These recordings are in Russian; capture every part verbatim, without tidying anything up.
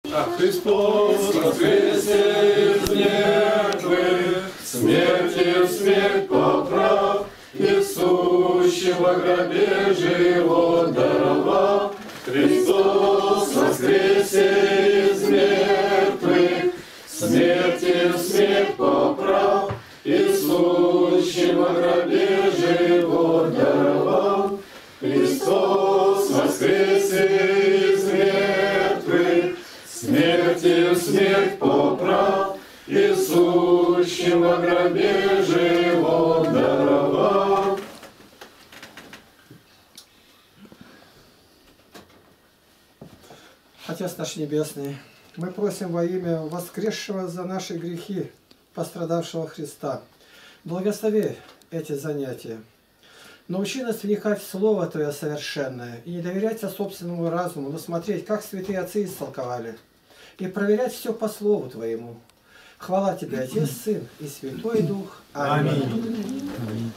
А Христос воскресе из мертвых, смертью смерть поправ, и сущего гробе живот даровал. Христос воскресе из мертвых, смертью смерть поправ, и сущего гробе живот даровал. Христос воскресе из мертвых, смертью смерть поправ, и сущего гробе живот даровал. Отец наш Небесный, мы просим во имя воскресшего за наши грехи, пострадавшего Христа, благослови эти занятия. Научи нас вникать в Слово Твое совершенное и не доверяться собственному разуму, но смотреть, как святые отцы истолковали, и проверять все по Слову Твоему. Хвала Тебе, Отец, Сын и Святой Дух. Аминь. Аминь.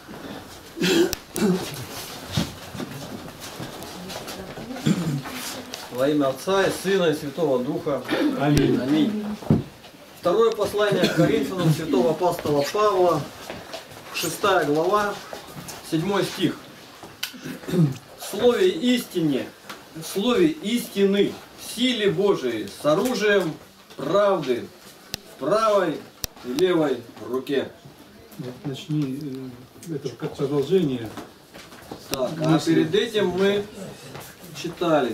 Во имя Отца и Сына и Святого Духа. Аминь. Аминь. Второе послание к Коринфянам святого апостола Павла, шестая глава, седьмой стих. В слове истине, в слове истины, в силе Божией, с оружием правды, в правой и левой руке. Вот начни, это как продолжение. Так, а перед этим мы читали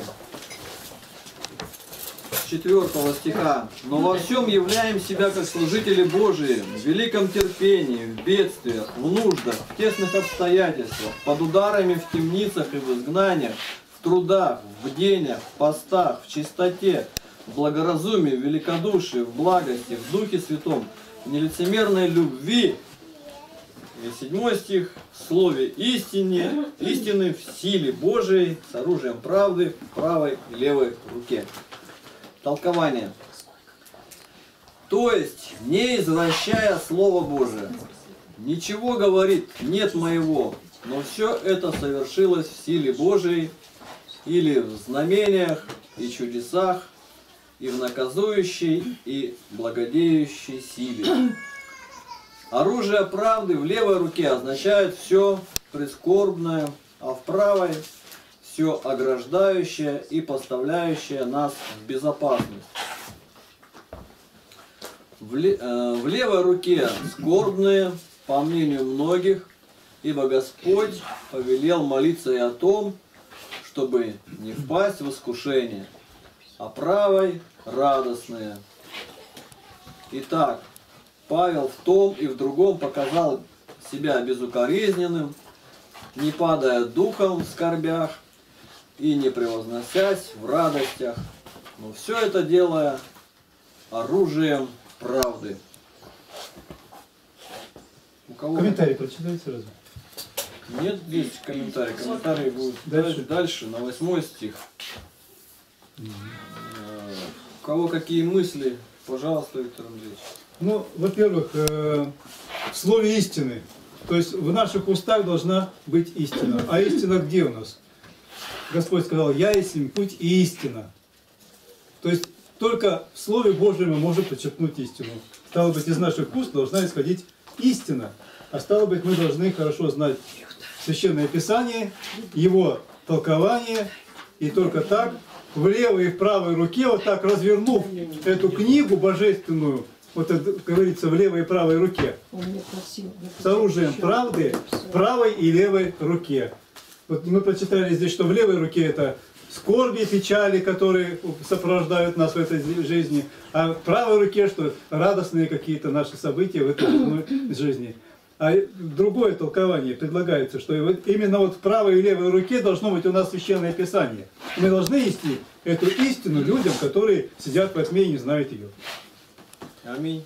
четвёртого стиха. Но во всем являем себя как служители Божии, в великом терпении, в бедствиях, в нуждах, в тесных обстоятельствах, под ударами в темницах и в изгнаниях, в трудах, в бдениях, в постах, в чистоте, в благоразумии, в великодушии, в благости, в Духе Святом, в нелицемерной любви. И седьмой стих. В слове истине, истины в силе Божией, с оружием правды в правой и левой руке. Толкование. То есть, не извращая Слово Божие, ничего говорит нет моего, но все это совершилось в силе Божией, или в знамениях и чудесах, и в наказующей и благодеющей силе. Оружие правды в левой руке означает все прискорбное, а в правой все ограждающее и поставляющее нас в безопасность. В, ле, э, в левой руке скорбные, по мнению многих, ибо Господь повелел молиться и о том, чтобы не впасть в искушение, а правой радостные. Итак, Павел в том и в другом показал себя безукоризненным, не падая духом в скорбях и не превозносясь в радостях, но все это делая оружием правды. У кого... Комментарий прочитайте сразу. Нет здесь комментарий. Комментарий будет дальше, дальше на восьмой стих. Mm-hmm. У кого какие мысли, пожалуйста, Виктор Андреевич. Ну, во-первых, э, в слове истины. То есть в наших устах должна быть истина. А истина где у нас? Господь сказал: «Я есть путь и истина». То есть только в Слове Божьем мы можем подчеркнуть истину. Стало быть, из наших уст должна исходить истина. А стало быть, мы должны хорошо знать Священное Писание, его толкование. И только так, в левой и в правой руке, вот так развернув эту книгу божественную, вот это говорится в левой и правой руке, с оружием правды в правой и левой руке. Вот мы прочитали здесь, что в левой руке это скорби, печали, которые сопровождают нас в этой жизни, а в правой руке, что радостные какие-то наши события в этой жизни. А другое толкование предлагается, что именно вот в правой и левой руке должно быть у нас Священное Писание. Мы должны нести эту истину людям, которые сидят во тьме и не знают ее. Аминь.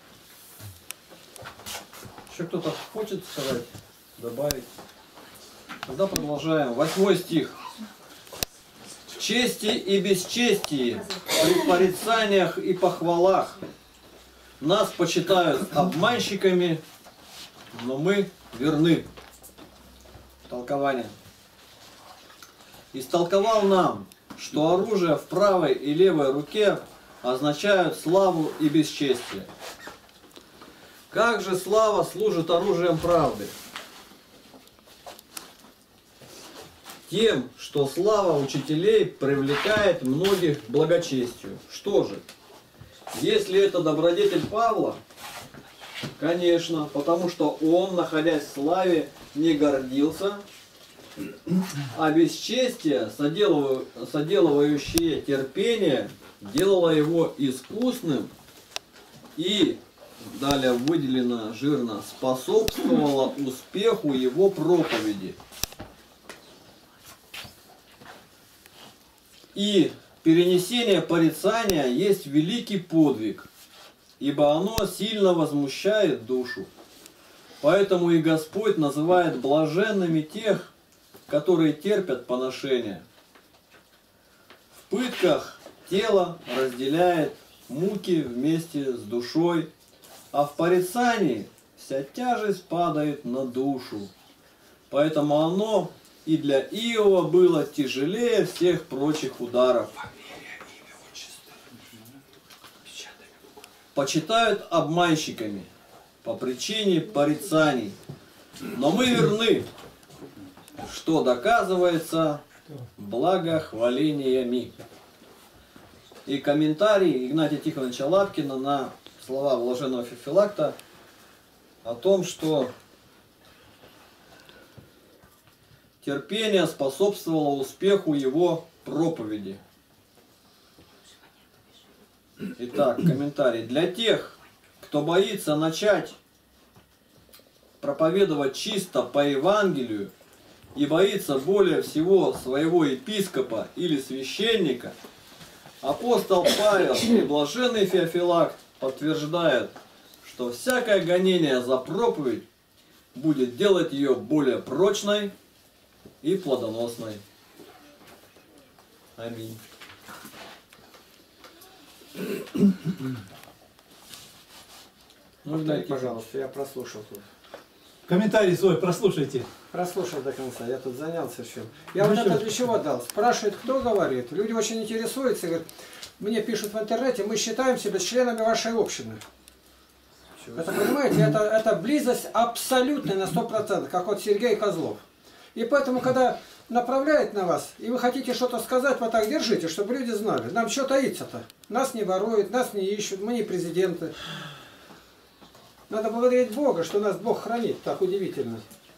Еще кто-то хочет сказать, добавить? Тогда продолжаем. Восьмой стих. В чести и бесчестии, при порицаниях и похвалах нас почитают обманщиками, но мы верны. Толкование. Истолковал нам, что оружие в правой и левой руке означают славу и бесчестие. Как же слава служит оружием правды? Тем, что слава учителей привлекает многих к благочестию. Что же? Если это добродетель Павла, конечно, потому что он, находясь в славе, не гордился, а бесчестие, соделывающее терпение, делало его искусным и, далее выделено жирно, способствовало успеху его проповеди. И перенесение порицания есть великий подвиг, ибо оно сильно возмущает душу. Поэтому и Господь называет блаженными тех, которые терпят поношение. В пытках тело разделяет муки вместе с душой, а в порицании вся тяжесть падает на душу. Поэтому оно и для Иова было тяжелее всех прочих ударов. Почитают обманщиками по причине порицаний. Но мы верны, что доказывается благохвалениями. И комментарий Игнатия Тихоновича Лапкина на слова блаженного Феофилакта о том, что терпение способствовало успеху его проповеди. Итак, комментарий. Для тех, кто боится начать проповедовать чисто по Евангелию и боится более всего своего епископа или священника, апостол Павел и блаженный Феофилакт подтверждают, что всякое гонение за проповедь будет делать ее более прочной и плодоносной. Аминь. Можно, пожалуйста, я прослушал тут. Комментарий свой прослушайте. Прослушал до конца, я тут занялся чем. Я Ну вот что? это для чего дал? Спрашивает, кто говорит. Люди очень интересуются, говорят, мне пишут в интернете, мы считаем себя членами вашей общины. Это, понимаете, это, это близость абсолютная на сто процентов, как вот Сергей Козлов. И поэтому, когда направляет на вас, и вы хотите что-то сказать, вот так держите, чтобы люди знали. Нам что таится-то? Нас не воруют, нас не ищут, мы не президенты. Надо благодарить Бога, что нас Бог хранит, так удивительно.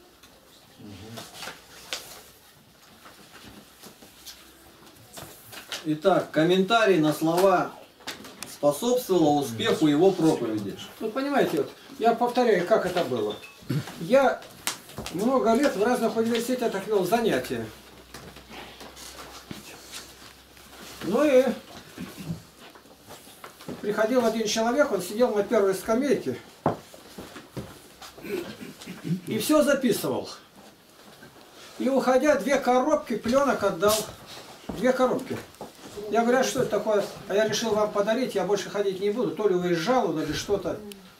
Итак, комментарий на слова способствовало успеху его проповеди. Вот понимаете, вот, я повторяю, как это было. Я много лет в разных университетах вел занятия. Ну и приходил один человек, он сидел на первой скамейке и все записывал. И уходя, две коробки пленок отдал. Две коробки. Я говорю, а что это такое? А я решил вам подарить, я больше ходить не буду. То ли уезжал, или что-то.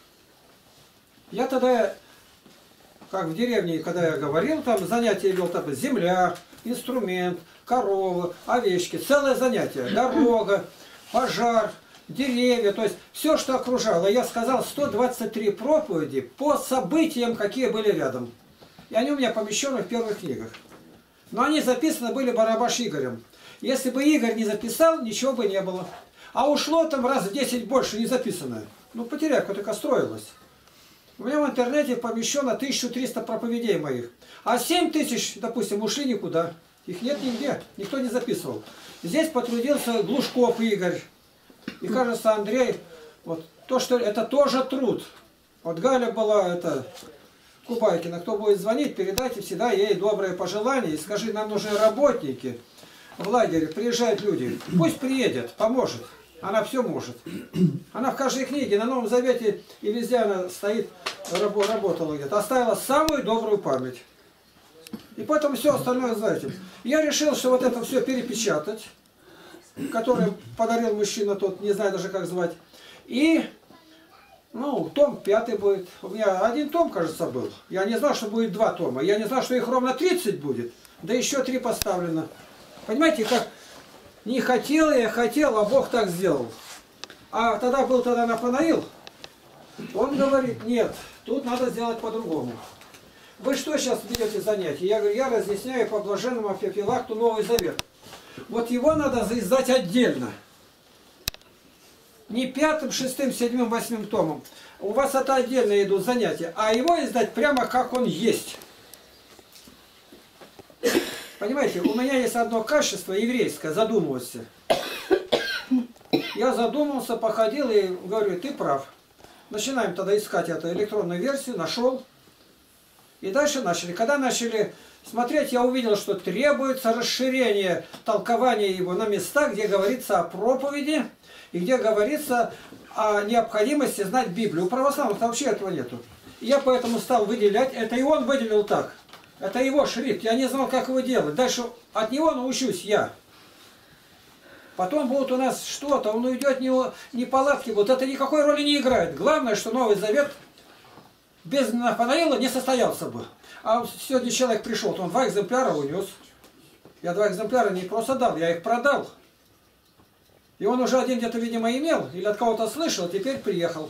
Я тогда, как в деревне, когда я говорил, там занятия вел, там земля, инструмент, коровы, овечки, целое занятие. Дорога, пожар, деревья, то есть все, что окружало. Я сказал сто двадцать три проповеди по событиям, какие были рядом. И они у меня помещены в первых книгах. Но они записаны были Барабаш Игорем. Если бы Игорь не записал, ничего бы не было. А ушло там раз в десять больше не записанное. Ну, потеряка только строилась. У меня в интернете помещено тысяча триста проповедей моих. А семь тысяч, допустим, ушли никуда. Их нет нигде, никто не записывал. Здесь потрудился Глушков Игорь. И, кажется, Андрей, вот то, что это тоже труд. Вот Галя была, это, Кубайкина, кто будет звонить, передайте всегда ей добрые пожелания. И скажи, нам нужны работники в лагере, приезжают люди. Пусть приедет, поможет. Она все может. Она в каждой книге, на Новом Завете и везде она стоит, работала где-то. Оставила самую добрую память. И потом все остальное, знаете. Я решил, что вот это все перепечатать, который подарил мужчина тот, не знаю даже как звать. И, ну, том пятый будет. У меня один том, кажется, был. Я не знал, что будет два тома. Я не знал, что их ровно тридцать будет. Да еще три поставлено. Понимаете, как Не хотел я, хотел, а Бог так сделал. А тогда был тогда Нафанаил. Он говорит, нет, тут надо сделать по-другому. Вы что сейчас ведете занятия? Я говорю, я разъясняю по блаженному Феофилакту Новый Завет. Вот его надо издать отдельно. Не пятым, шестым, седьмым, восьмым томом. У вас это отдельно идут занятия. А его издать прямо как он есть. Понимаете, у меня есть одно качество еврейское, задумываться. Я задумался, походил и говорю, ты прав. Начинаем тогда искать эту электронную версию, нашел. И дальше начали. Когда начали смотреть, я увидел, что требуется расширение толкования его на места, где говорится о проповеди и где говорится о необходимости знать Библию. У православных вообще этого нету. И я поэтому стал выделять. Это и он выделил так. Это его шрифт. Я не знал, как его делать. Дальше от него научусь я. Потом будут у нас что-то, он уйдет, не, не палатки, вот это никакой роли не играет. Главное, что Новый Завет без Нафанаила не состоялся бы. А сегодня человек пришел, он два экземпляра унес. Я два экземпляра не просто дал, я их продал. И он уже один где-то, видимо, имел, или от кого-то слышал, теперь приехал.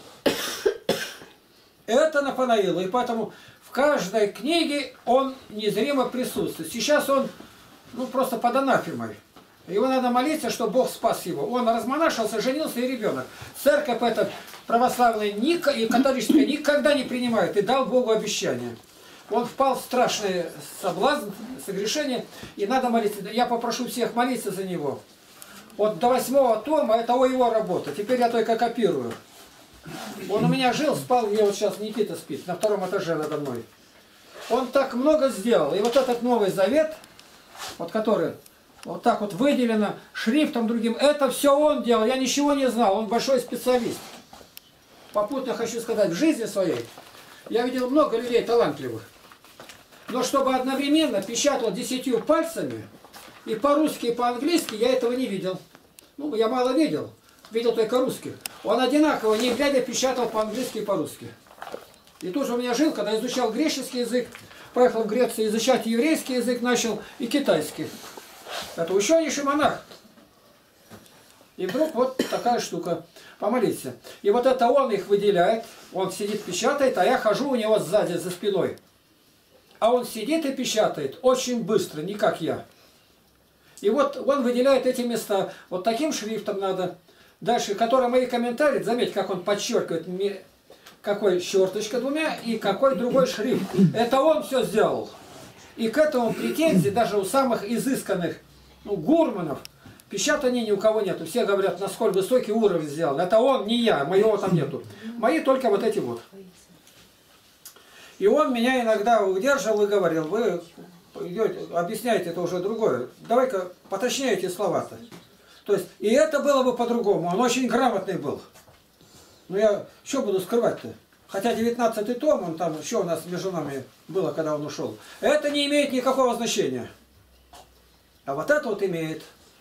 Это Нафанаил, и поэтому в каждой книге он незримо присутствует. Сейчас он, ну, просто под анафемой. Его надо молиться, чтобы Бог спас его. Он размонашился, женился и ребенок. Церковь эта православная и католическая никогда не принимает и дал Богу обещание. Он впал в страшный соблазн, согрешение, и надо молиться. Я попрошу всех молиться за него. Вот до восьмого тома это его работа. Теперь я только копирую. Он у меня жил, спал, где вот сейчас Никита спит, на втором этаже надо мной. Он так много сделал. И вот этот Новый Завет, вот который... Вот так вот выделено шрифтом другим. Это все он делал. Я ничего не знал. Он большой специалист. Попутно хочу сказать, в жизни своей я видел много людей талантливых. Но чтобы одновременно печатал десятью пальцами, и по-русски, и по-английски, я этого не видел. Ну, я мало видел. Видел только русских. Он одинаково, не глядя, печатал по-английски и по-русски. И тут же у меня жил, когда изучал греческий язык, поехал в Грецию изучать еврейский язык, начал и китайский. Это ученейший монах. И вдруг вот такая штука. Помолиться. И вот это он их выделяет. Он сидит, печатает, а я хожу у него сзади, за спиной. А он сидит и печатает очень быстро, не как я. И вот он выделяет эти места. Вот таким шрифтом надо. Дальше, которые мои комментарии, заметь, как он подчеркивает, какой черточка двумя и какой другой шрифт. Это он все сделал. И к этому претензии даже у самых изысканных, ну, гурманов, печатания ни у кого нету. Все говорят, насколько высокий уровень сделал. Это он, не я, моего там нету. Мои только вот эти вот. И он меня иногда удерживал и говорил, вы идете, объясняете это уже другое. Давай-ка поточнее эти слова-то. То есть, и это было бы по-другому. Он очень грамотный был. Но я что буду скрывать-то? Хотя девятнадцатый том, он там еще у нас между нами было, когда он ушел. Это не имеет никакого значения. А вот это вот имеет.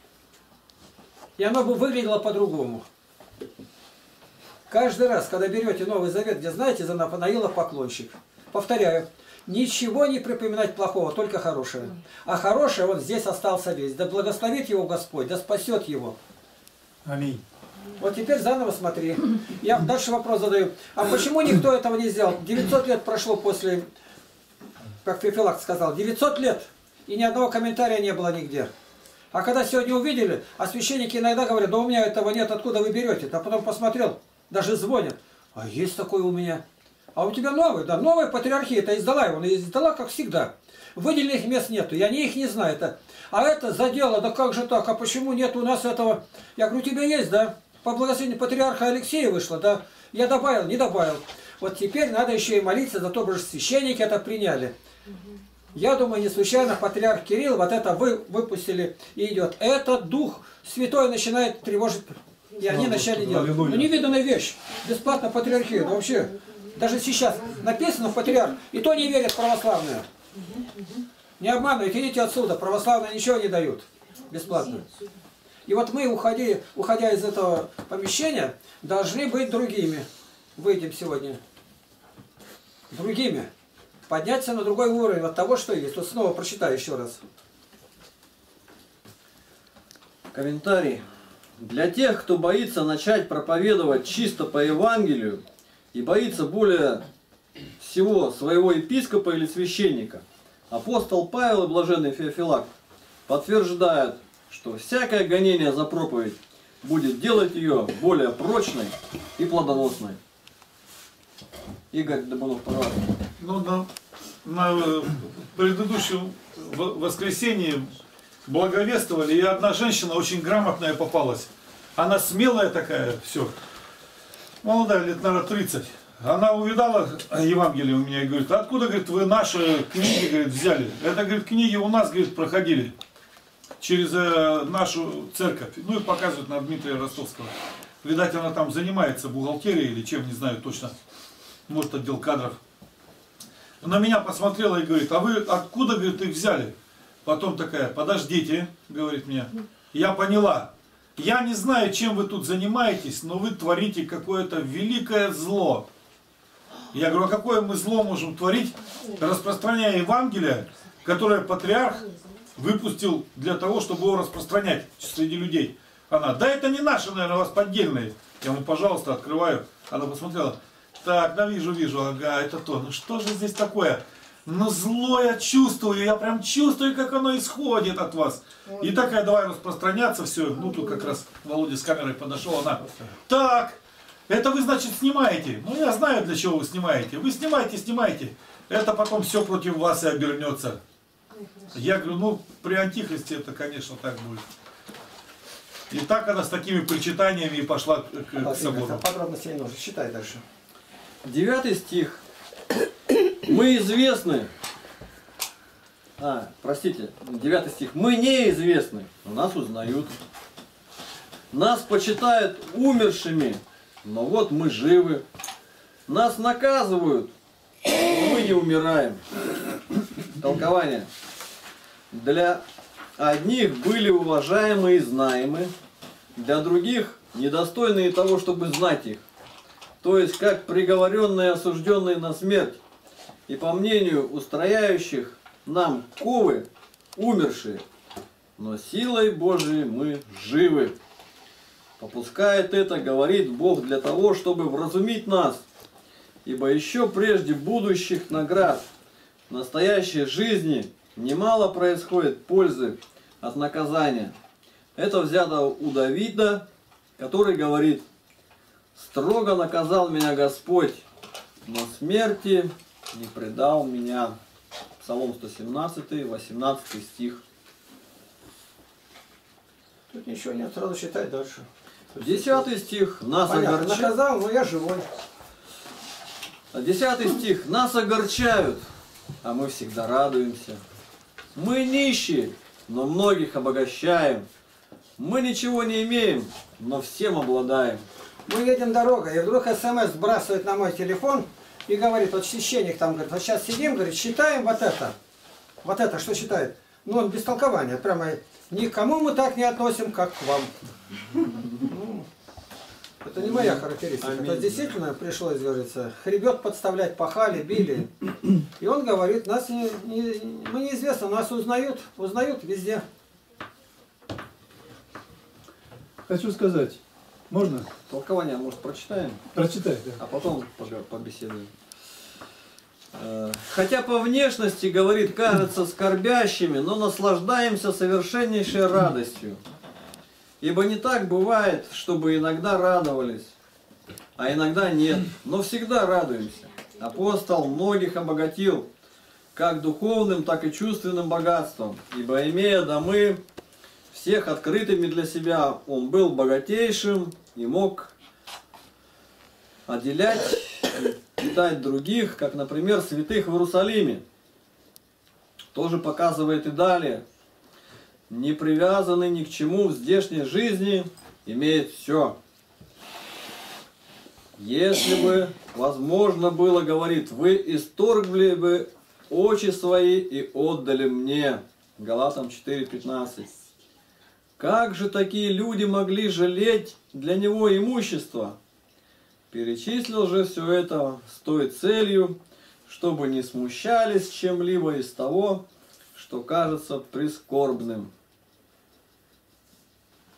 И оно бы выглядело по-другому. Каждый раз, когда берете Новый Завет, где знаете, за Нафанаила поклонщик. Повторяю, ничего не припоминать плохого, только хорошее. А хорошее вот здесь остался весь. Да благословит его Господь, да спасет его. Аминь. Вот теперь заново смотри. Я дальше вопрос задаю. А почему никто этого не сделал? девятьсот лет прошло после, как Феофилакт сказал, девятьсот лет. И ни одного комментария не было нигде. А когда сегодня увидели, а священники иногда говорят, да у меня этого нет, откуда вы берете? А потом посмотрел, даже звонят. А есть такой у меня. А у тебя новый, да, новая патриархия, это издала его, она издала, как всегда. Выделенных мест нету, и они их не знают. А это задело, да как же так, а почему нет у нас этого? Я говорю, у тебя есть, да? По благословению патриарха Алексея вышло, да? Я добавил, не добавил. Вот теперь надо еще и молиться за то, чтобы священники это приняли. Я думаю, не случайно патриарх Кирилл вот это вы выпустили и идет. Этот Дух Святой начинает тревожить, и они начали делать. Ну, невиданная вещь. Бесплатно патриархия, ну, вообще. Даже сейчас написано в патриарх, и то не верят православные. Не обманывайте, идите отсюда, православные ничего не дают бесплатно. И вот мы, уходя, уходя из этого помещения, должны быть другими. Выйдем сегодня. Другими. Подняться на другой уровень от того, что есть. Вот снова прочитаю еще раз. Комментарий. Для тех, кто боится начать проповедовать чисто по Евангелию и боится более всего своего епископа или священника, апостол Павел и блаженный Феофилакт подтверждают, что всякое гонение за проповедь будет делать ее более прочной и плодоносной. Игорь Дабунов, пожалуйста. Ну, на, на предыдущем воскресенье благовествовали, и одна женщина очень грамотная попалась. Она смелая такая, все. Молодая, лет, наверное, тридцать. Она увидала Евангелие у меня и говорит: откуда, говорит, вы наши книги, говорит, взяли? Это, говорит, книги у нас, говорит, проходили через э, нашу церковь. Ну и показывают на Дмитрия Ростовского. Видать, она там занимается бухгалтерией или чем, не знаю точно. Может, отдел кадров. На меня посмотрела и говорит: а вы откуда, говорит, их взяли? Потом такая: подождите, говорит мне, я поняла. Я не знаю, чем вы тут занимаетесь, но вы творите какое-то великое зло. Я говорю: а какое мы зло можем творить, распространяя Евангелие, которое патриарх выпустил для того, чтобы его распространять среди людей? Она: да это не наши, наверное, у вас поддельные. Я ему: пожалуйста, открываю. Она посмотрела: так, да вижу, вижу, ага, это то. Ну что же здесь такое? Ну зло я чувствую, я прям чувствую, как оно исходит от вас. И такая: давай распространяться, все. Ну тут как раз Володя с камерой подошел, она: так, это вы, значит, снимаете. Ну я знаю, для чего вы снимаете. Вы снимаете, снимаете. Это потом все против вас и обернется. Я говорю: ну при Антихристе это, конечно, так будет. И так она с такими причитаниями и пошла к, к собору. Подробности не нужно, считай дальше. Девятый стих. Мы известны. А, простите, девятый стих. Мы неизвестны, но нас узнают. Нас почитают умершими, но вот мы живы. Нас наказывают, но мы не умираем. Толкование. Для одних были уважаемы и знаемы, для других недостойные того, чтобы знать их. То есть, как приговоренные, осужденные на смерть, и по мнению устрояющих нам ковы, умершие, но силой Божией мы живы. Попускает это, говорит Бог, для того, чтобы вразумить нас, ибо еще прежде будущих наград в настоящей жизни немало происходит пользы от наказания. Это взято у Давида, который говорит: строго наказал меня Господь, но смерти не предал меня. Псалом сто семнадцатый, восемнадцатый стих. Тут ничего нет, сразу читай дальше. Десятый стих. Нас Понятно, огорчают. наказал, но я живой. Десятый стих. Нас огорчают, а мы всегда радуемся. Мы нищие, но многих обогащаем. Мы ничего не имеем, но всем обладаем. Мы едем дорогой, и вдруг СМС сбрасывает на мой телефон и говорит: вот священник там говорит: вот сейчас сидим, говорит, читаем вот это. Вот это, что читает? Ну, он без толкования, прямо: никому мы так не относим, как к вам. Ну, это не моя характеристика. Аминь. Это действительно пришлось, говорится, хребет подставлять, пахали, били. И он говорит: нас не, не, мы неизвестно, нас узнают, узнают везде. Хочу сказать, можно? Толкование, может, прочитаем? Прочитай, да. А потом побеседуем. Хотя по внешности, говорит, кажется скорбящими, но наслаждаемся совершеннейшей радостью. Ибо не так бывает, чтобы иногда радовались, а иногда нет, но всегда радуемся. Апостол многих обогатил, как духовным, так и чувственным богатством, ибо, имея домы, всех открытыми для себя, он был богатейшим и мог отделять, питать других, как, например, святых в Иерусалиме. Тоже показывает и далее. Не привязанный ни к чему в здешней жизни, имеет все. Если бы возможно было, говорит, вы исторгли бы очи свои и отдали мне. Галатам четыре пятнадцать. Как же такие люди могли жалеть для него имущество? Перечислил же все это с той целью, чтобы не смущались чем-либо из того, что кажется прискорбным.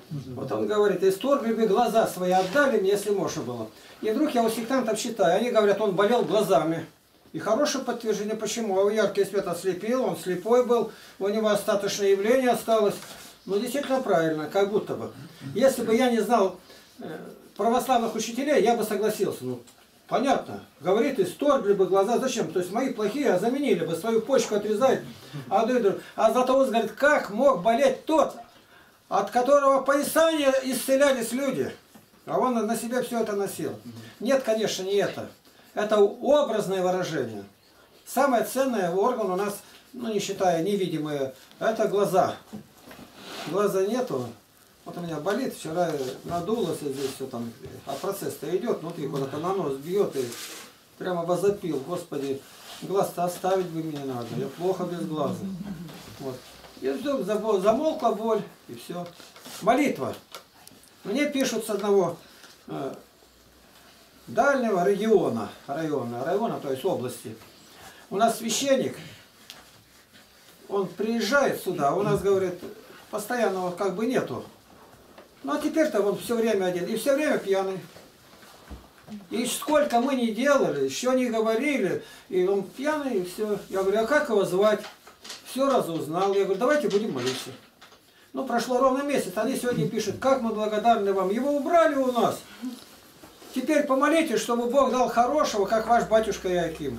Вот он говорит, исторгли бы глаза свои, отдали мне, если можно было. И вдруг я у сектантов читаю, они говорят, он болел глазами. И хорошее подтверждение, почему? А яркий свет ослепил, он слепой был, у него остаточное явление осталось. Ну, действительно правильно, как будто бы. Если бы я не знал православных учителей, я бы согласился. Ну, понятно. Говорит, исторгли бы глаза. Зачем? То есть мои плохие, а заменили бы, свою почку отрезают. А, а Златоуст говорит, как мог болеть тот, от которого по Писанию исцелялись люди? А он на себе все это носил. Нет, конечно, не это. Это образное выражение. Самое ценное орган у нас, ну не считая невидимые, это глаза. Глаза нету. Вот у меня болит, вчера надулось здесь все там, а процесс-то идет, внутри куда-то на нос бьет и прямо возопил. Господи, глаз-то оставить бы мне надо, я плохо без глаза. Вот. И вдруг замолкла боль, и все. Молитва. Мне пишут с одного э, дальнего региона, района, района, то есть области. У нас священник, он приезжает сюда, у нас, говорит, постоянного как бы нету. Ну а теперь-то он все время один, и все время пьяный. И сколько мы не делали, еще не говорили, и он пьяный, и все. Я говорю, а как его звать? Все разузнал. Я говорю, давайте будем молиться. Ну, прошло ровно месяц, они сегодня пишут, как мы благодарны вам. Его убрали у нас. Теперь помолитесь, чтобы Бог дал хорошего, как ваш батюшка Иоаким.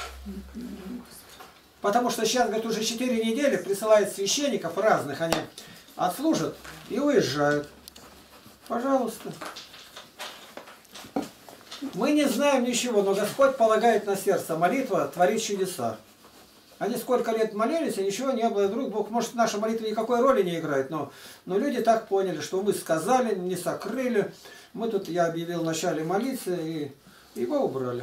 Потому что сейчас, говорит, уже четыре недели присылают священников разных, они отслужат и уезжают. Пожалуйста. Мы не знаем ничего, но Господь полагает на сердце. Молитва творит чудеса. Они сколько лет молились, и ничего не было. Вдруг Бог, может, наша молитва никакой роли не играет, но, но люди так поняли, что мы сказали, не сокрыли. Мы тут, я объявил вначале молиться, и его убрали.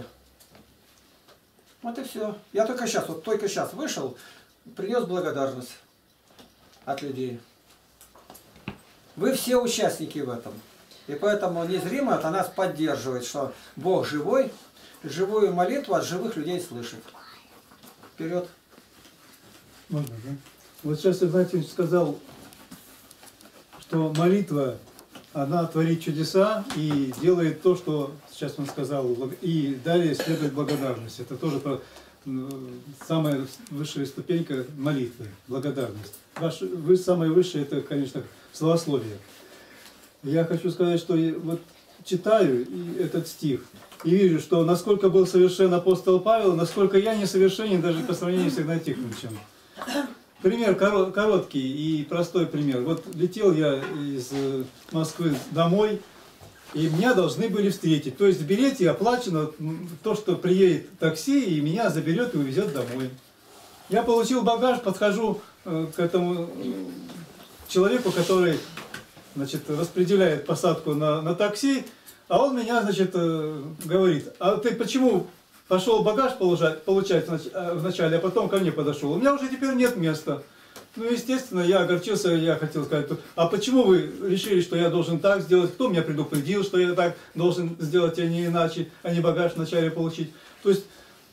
Вот и все. Я только сейчас, вот только сейчас вышел, принес благодарность от людей. Вы все участники в этом. И поэтому незримо это нас поддерживает, что Бог живой, живую молитву от живых людей слышит. Вперед. Можно, да? Вот сейчас Игнатий сказал, что молитва, она творит чудеса и делает то, что сейчас он сказал, и далее следует благодарность. Это тоже самая высшая ступенька молитвы, благодарность. Ваш, вы самое высшее, это, конечно, словословие. Я хочу сказать, что вот читаю этот стих и вижу, что насколько был совершен апостол Павел, насколько я несовершенен даже по сравнению с Игнатием Тихоновичем. Пример короткий и простой пример. Вот летел я из Москвы домой, и меня должны были встретить. То есть в билете оплачено то, что приедет такси, и меня заберет и увезет домой. Я получил багаж, подхожу к этому человеку, который, значит, распределяет посадку на, на такси, а он меня, значит, говорит, а ты почему пошел багаж получать, получать вначале, а потом ко мне подошел? У меня уже теперь нет места. Ну, естественно, я огорчился, я хотел сказать, а почему вы решили, что я должен так сделать? Кто меня предупредил, что я так должен сделать, а не иначе, а не багаж вначале получить? То есть,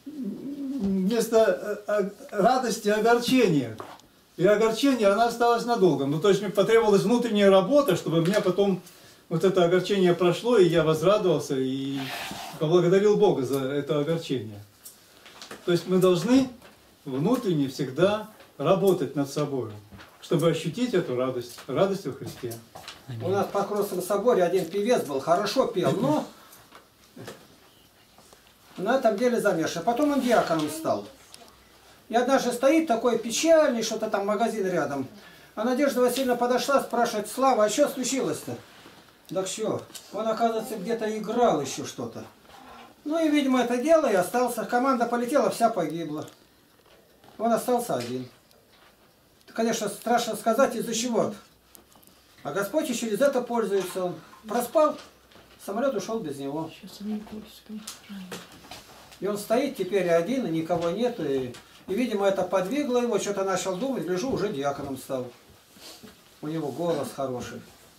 вместо радости огорчения. И огорчение, она осталась надолго. Ну, то есть, мне потребовалась внутренняя работа, чтобы у меня потом вот это огорчение прошло, и я возрадовался, и поблагодарил Бога за это огорчение. То есть, мы должны внутренне всегда работать над собой, чтобы ощутить эту радость, радость во Христе. У нас в Покровском соборе один певец был, хорошо пел, но на этом деле замешан. Потом он диаконом стал. И однажды стоит такой печальный, что-то там магазин рядом. А Надежда Васильевна подошла, спрашивает, Слава, а что случилось-то? Так что, он, оказывается, где-то играл еще что-то. Ну и, видимо, это дело, и остался. Команда полетела, вся погибла. Он остался один. Конечно, страшно сказать, из-за чего. А Господь и через это пользуется. Он проспал, самолет ушел без него. И он стоит теперь один, и никого нет. И, и видимо, это подвигло его, что-то начал думать, гляжу, уже диаконом стал. У него голос хороший.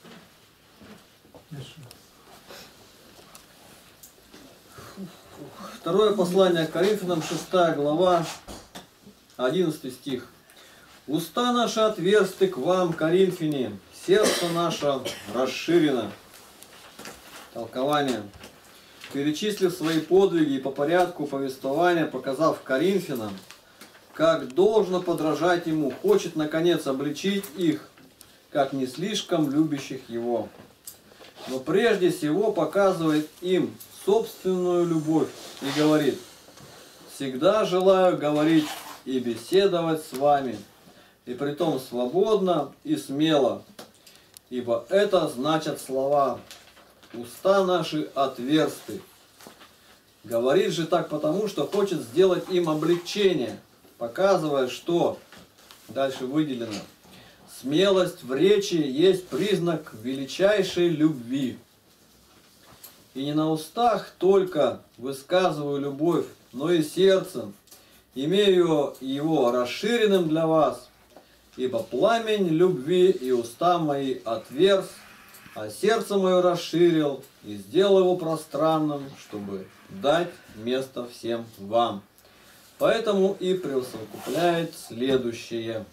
Второе послание к Коринфянам, шестая глава, одиннадцатый стих. «Уста наши отверсты к вам, коринфяне, сердце наше расширено. Толкование. Перечислив свои подвиги и по порядку повествования, показав Коринфянам, как должно подражать ему, хочет наконец обличить их, как не слишком любящих его. Но прежде всего показывает им собственную любовь и говорит: «Всегда желаю говорить и беседовать с вами, и притом свободно и смело, ибо это значат слова: уста наши отверсты». Говорит же так потому, что хочет сделать им облегчение, показывая, что дальше выделено: смелость в речи есть признак величайшей любви. И не на устах только высказываю любовь, но и сердцем, имею его расширенным для вас, ибо пламень любви и уста мои отверз, а сердце мое расширил и сделал его пространным, чтобы дать место всем вам. Поэтому и присовокупляет следующее.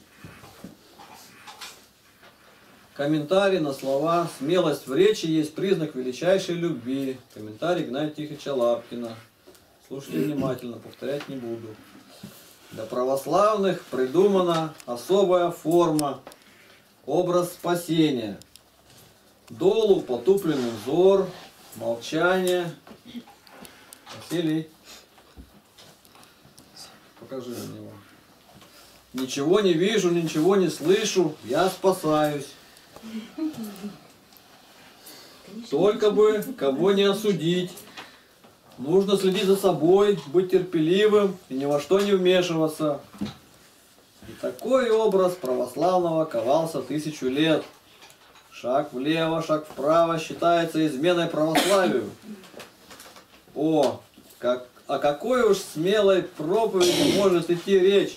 Комментарий на слова «смелость в речи есть признак величайшей любви». Комментарий Игнатия Тихича Лапкина. Слушайте внимательно, повторять не буду. Для православных придумана особая форма, образ спасения. Долу потупленный взор, молчание. Василий, покажи на него. Ничего не вижу, ничего не слышу, я спасаюсь. Только бы кого не осудить. Нужно следить за собой, быть терпеливым и ни во что не вмешиваться. И такой образ православного ковался тысячу лет. Шаг влево, шаг вправо считается изменой православию. О, как, о какой уж смелой проповеди может идти речь.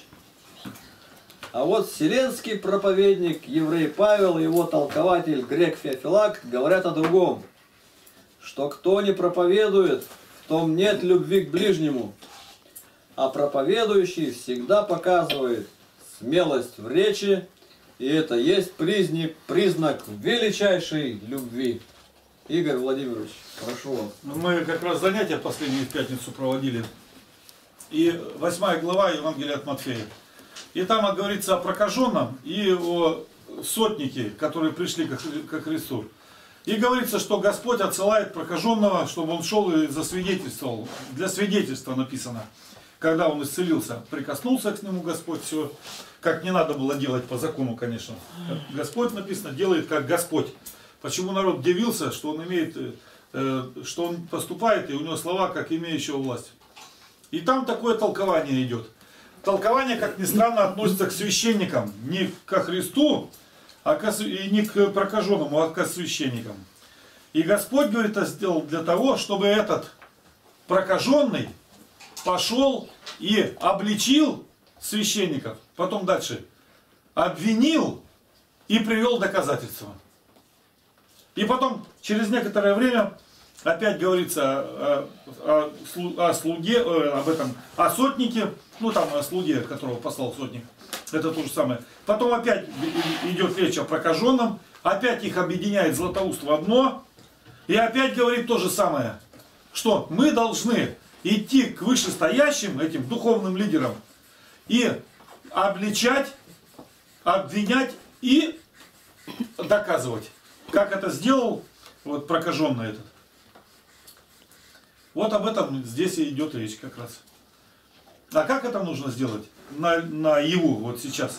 А вот вселенский проповедник, еврей Павел и его толкователь, грек Феофилакт, говорят о другом. Что кто не проповедует, в том нет любви к ближнему. А проповедующий всегда показывает смелость в речи, и это есть признак, признак величайшей любви. Игорь Владимирович, прошу вас. Мы как раз занятия последние в пятницу проводили. И восьмая глава Евангелия от Матфея. И там говорится о прокаженном и о сотнике, которые пришли ко Христу. И говорится, что Господь отсылает прокаженного, чтобы он шел и засвидетельствовал. Для свидетельства написано. Когда он исцелился, прикоснулся к нему Господь, все как не надо было делать по закону, конечно. Господь, написано, делает как Господь. Почему народ дивился, что он имеет, что он поступает, и у него слова, как имеющего власть. И там такое толкование идет. Толкование, как ни странно, относится к священникам. Не ко Христу, а к, и не к прокаженному, а к священникам. И Господь, говорит, это сделал для того, чтобы этот прокаженный пошел и обличил священников. Потом дальше. Обвинил и привел доказательства. И потом, через некоторое время, опять говорится о, о, о слуге, об этом, о сотнике, ну там о слуге, которого послал сотник. Это то же самое. Потом опять идет речь о прокаженном, опять их объединяет Златоуст в одно, и опять говорит то же самое, что мы должны идти к вышестоящим, этим духовным лидерам, и обличать, обвинять и доказывать. Как это сделал вот прокаженный этот. Вот об этом здесь и идет речь как раз. А как это нужно сделать на, на его вот сейчас?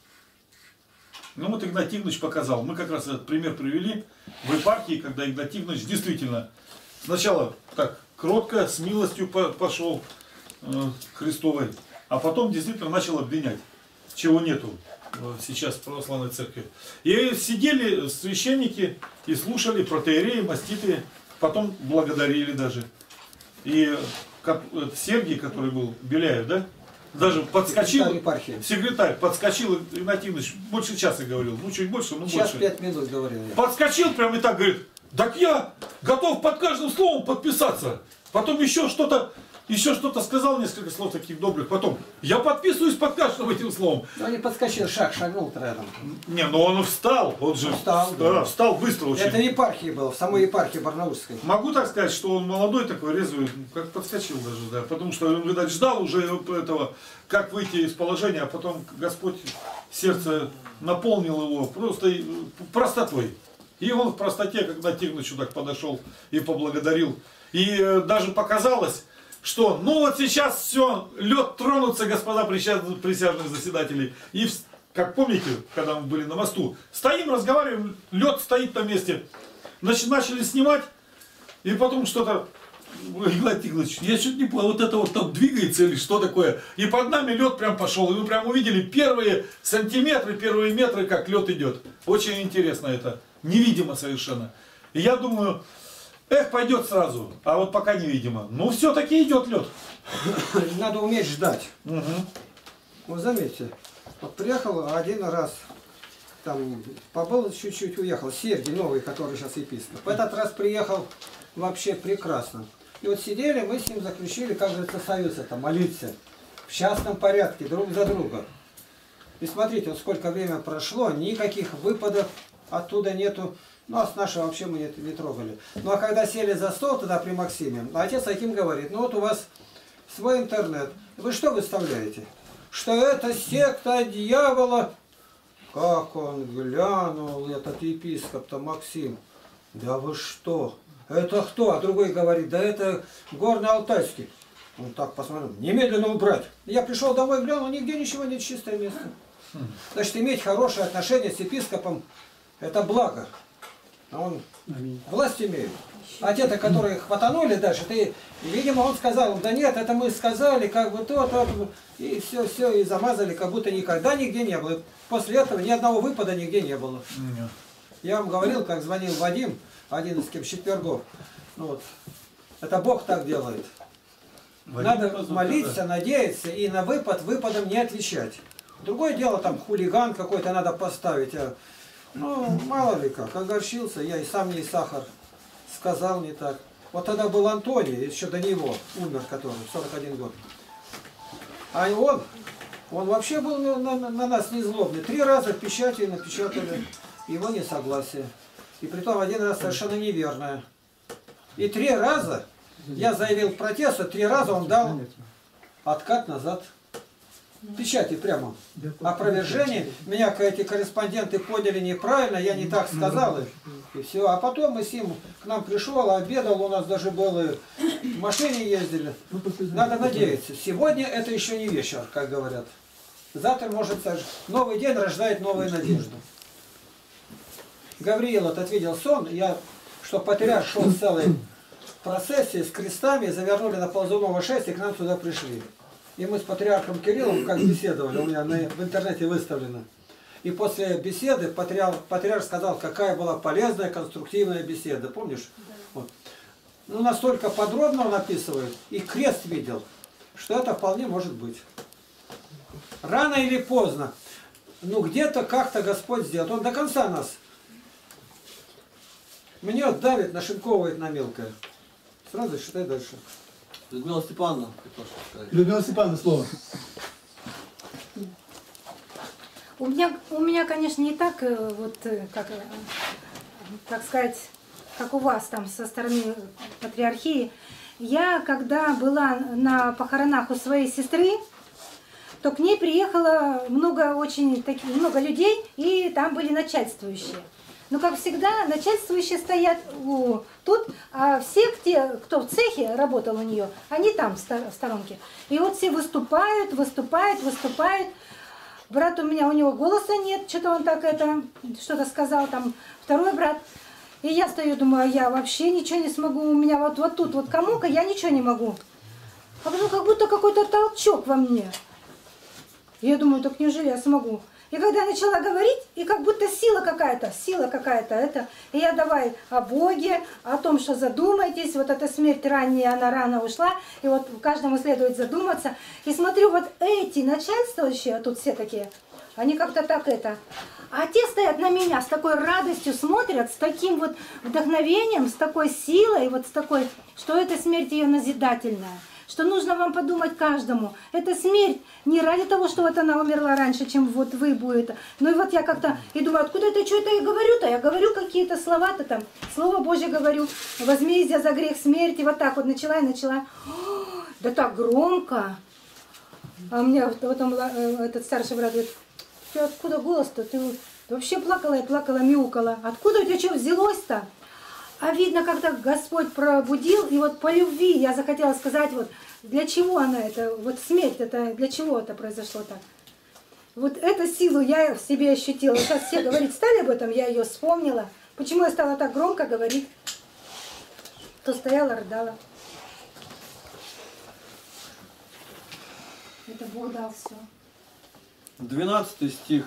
Ну вот Игнатий Тихонович показал. Мы как раз этот пример привели в епархии, когда Игнатий Тихонович действительно сначала так кротко, с милостью пошел э, Христовой, а потом действительно начал обвинять, чего нету сейчас в православной церкви. И сидели священники и слушали протоиереи, маститы, потом благодарили даже. И как, Сергий, который был Беляев, да, даже подскочил, секретарь, секретарь подскочил, Игнатий Иванович больше часа говорил, ну чуть больше, ну больше. Час пять минут говорил я. Подскочил прям и так говорит: так я готов под каждым словом подписаться. Потом еще что-то еще что-то сказал, несколько слов таких добрых. Потом, я подписываюсь под каждым этим словом. Ну, не подскочил, шаг шагнул рядом. Не, ну он встал, он же Встал, да, да. встал быстро очень. Это в епархии был, в самой епархии Барнаульской. Могу так сказать, что он молодой такой, резвый, как подскочил даже, да. Потому что он, видать, ждал уже этого, как выйти из положения, а потом Господь сердце наполнил его просто простотой. И он в простоте, когда Тигнычу так подошел и поблагодарил. И э, даже показалось, что ну вот сейчас все, лед тронутся, господа присяжных, присяжных заседателей. И в, как помните, когда мы были на мосту, стоим, разговариваем, лед стоит на месте. Значит, начали снимать, и потом что-то, Игнатий Тигнычевич, я чуть не понял, вот это вот там двигается или что такое. И под нами лед прям пошел, и мы прям увидели первые сантиметры, первые метры, как лед идет. Очень интересно это, невидимо совершенно. И я думаю, эх, пойдет сразу, а вот пока невидимо. Ну, все-таки идет лед. Надо уметь ждать. Угу. Вот заметьте, вот приехал один раз, там побыл чуть-чуть, уехал. Сергий новый, который сейчас епископ. В этот раз приехал вообще прекрасно. И вот сидели, мы с ним заключили, как говорится, союз это, молиться. В частном порядке, друг за друга. И смотрите, вот сколько время прошло, никаких выпадов оттуда нету. Ну, а с нашей вообще мы не, не трогали. Ну, а когда сели за стол тогда при Максиме, отец Аким говорит, ну вот у вас свой интернет. Вы что выставляете? Что это секта дьявола? Как он глянул, этот епископ-то Максим. Да вы что? Это кто? А другой говорит, да это Горно-Алтайский. Он так посмотрел, немедленно убрать. Я пришел домой, глянул, нигде ничего нет, чистое место. Значит, иметь хорошие отношения с епископом, это благо. А он власть имеет. А те-то, которые хватанули дальше, ты, видимо, он сказал, да нет, это мы сказали, как бы то, то, и все, все, и замазали, как будто никогда нигде не было. После этого ни одного выпада нигде не было. Нет. Я вам говорил, как звонил Вадим, один из Четвергов. Ну вот, это Бог так делает. Вадим Надо молиться, да. Надеяться и на выпад выпадом не отвечать. Другое дело, там хулиган какой-то надо поставить. А, ну, мало ли как, огорчился, я и сам не сахар. Сказал не так. Вот тогда был Антоний, еще до него, умер который, сорок один год. А он, он вообще был на, на, на нас не злобный. Три раза в печати напечатали его несогласие. И притом один раз совершенно неверное. И три раза я заявил протест, а три раза он дал откат назад. Печати прямо. Опровержение. Меня эти корреспонденты поняли неправильно, я не так сказал. И все. А потом мы с ним к нам пришел, обедал, у нас даже было, в машине ездили. Надо надеяться. Сегодня это еще не вечер, как говорят. Завтра, может, новый день рождает новую надежду. Гавриил вот видел сон, я, что патриарх шел в целой процессии с крестами, завернули на Ползунова шесть и к нам туда пришли. И мы с патриархом Кириллом как беседовали, у меня на, в интернете выставлено. И после беседы патриарх, патриарх сказал, какая была полезная, конструктивная беседа. Помнишь? Да. Вот. Ну, настолько подробно он описывает, и крест видел, что это вполне может быть. Рано или поздно, ну где-то как-то Господь сделает. Он до конца нас мнет, давит, нашинковывает на мелкое. Сразу считай дальше. Людмила Степановна. Людмила Степановна, слово. У меня, у меня, конечно, не так, вот, как, так сказать, как у вас там со стороны патриархии. Я, когда была на похоронах у своей сестры, то к ней приехало много очень таких, много людей, и там были начальствующие. Но, как всегда, начальствующие стоят у, тут, а все, те, кто в цехе работал у нее, они там, в сторонке. И вот все выступают, выступают, выступают. Брат у меня, у него голоса нет, что-то он так это, что-то сказал там, второй брат. И я стою, думаю, а я вообще ничего не смогу, у меня вот, вот тут вот кому-ка, я ничего не могу. А потом как будто какой-то толчок во мне. И я думаю, так неужели я смогу? И когда я начала говорить, и как будто сила какая-то, сила какая-то, это, и я давай о Боге, о том, что задумайтесь, вот эта смерть ранняя, она рано ушла, и вот каждому следует задуматься. И смотрю, вот эти начальствующие, тут все такие, они как-то так это, а те стоят на меня с такой радостью, смотрят, с таким вот вдохновением, с такой силой, вот с такой, что эта смерть ее назидательная. что нужно вам подумать каждому. Это смерть не ради того, что вот она умерла раньше, чем вот вы будете. Ну и вот я как-то и думаю, откуда это, что это я говорю-то? Я говорю какие-то слова-то там, Слово Божье говорю, возмездие за грех смерти, вот так вот начала и начала. О, да так громко. А у меня потом этот старший брат говорит, ты откуда голос-то? Ты вообще плакала и плакала, мяукала. Откуда у тебя что взялось-то? А видно, как так Господь пробудил, и вот по любви я захотела сказать, вот для чего она это, вот смерть, это для чего это произошло так. Вот эту силу я в себе ощутила. Сейчас все говорить стали об этом, я ее вспомнила. Почему я стала так громко говорить? То стояла, рыдала. Это Бог дал все. двенадцатый стих.